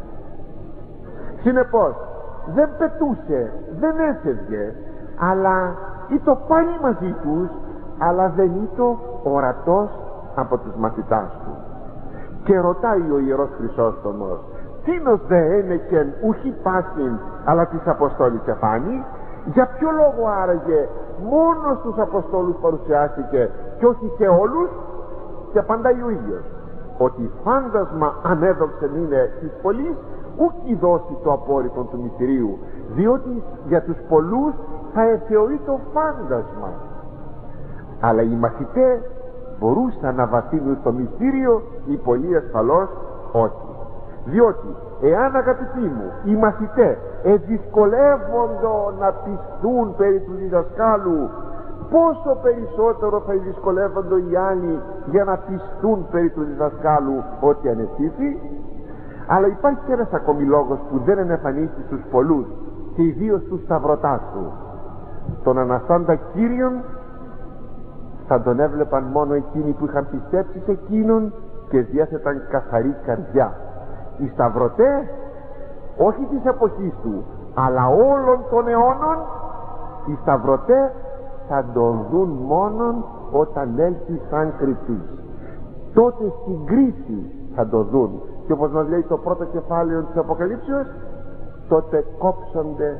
Συνεπώς δεν πετούσε, δεν έφευγε, αλλά ήταν πάλι μαζί τους, αλλά δεν ήταν ορατός από τους μαθητάς του. Και ρωτάει ο Ιερός Χρυσόστομος, τίνος δε ένεκεν ουχή πάσιν αλλά της Αποστόλης εφάνη? Για ποιο λόγο άραγε μόνο στους Αποστόλους παρουσιάστηκε και όχι σε όλους? Και απαντάει ο ίδιος, ότι φάντασμα ανέδοξεν είναι της πολλής, ούκη δώσει το απόρριτο του μυστηρίου, διότι για τους πολλούς θα εθεωρεί το φάντασμα. Αλλά οι μαθητές μπορούσαν να βαθύνουν το μυστήριο, οι πολλοί ασφαλώς όχι. Διότι εάν, αγαπητοί μου, οι μαθητές δυσκολεύονται να πιστούν περί του διδασκάλου, πόσο περισσότερο θα δυσκολεύονται οι άλλοι για να πιστούν περί του διδασκάλου ότι ανεστήθη. Αλλά υπάρχει και ένας ακόμη λόγος που δεν ενεφανίστηκε στους πολλούς, και ιδίως στους σταυρωτάς του. Τον Αναστάντα Κύριον θα τον έβλεπαν μόνο εκείνοι που είχαν πιστέψει σε εκείνον και διέθεταν καθαρή καρδιά. Οι σταυρωτές, όχι της εποχής του, αλλά όλων των αιώνων, οι σταυρωτές θα τον δουν μόνον όταν έλθει σαν κριτής. Τότε στην κρίση θα το δουν, και όπως μας λέει το πρώτο κεφάλαιο της Αποκαλύψεως, τότε κόψονται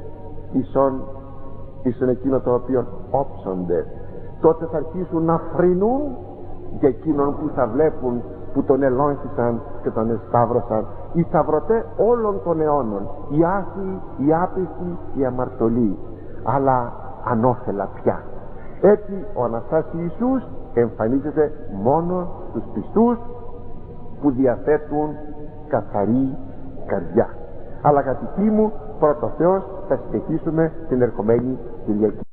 ίσον εκείνο το οποίο όψονται. Τότε θα αρχίσουν να φρυνούν για εκείνον που θα βλέπουν, που τον ελόγχησαν και τον εσταύρωσαν. Οι σταυρωτές όλων των αιώνων, οι άθιοι, οι άπιστοι, οι αμαρτωλοί, αλλά ανώφελα πια. Έτσι ο Αναστάσης Ιησούς εμφανίζεται μόνο στους πιστούς που διαθέτουν καθαρή καρδιά. Αλλά αγαπητοί μου, πρώτο Θεός, θα συνεχίσουμε την ερχομένη Κυριακή.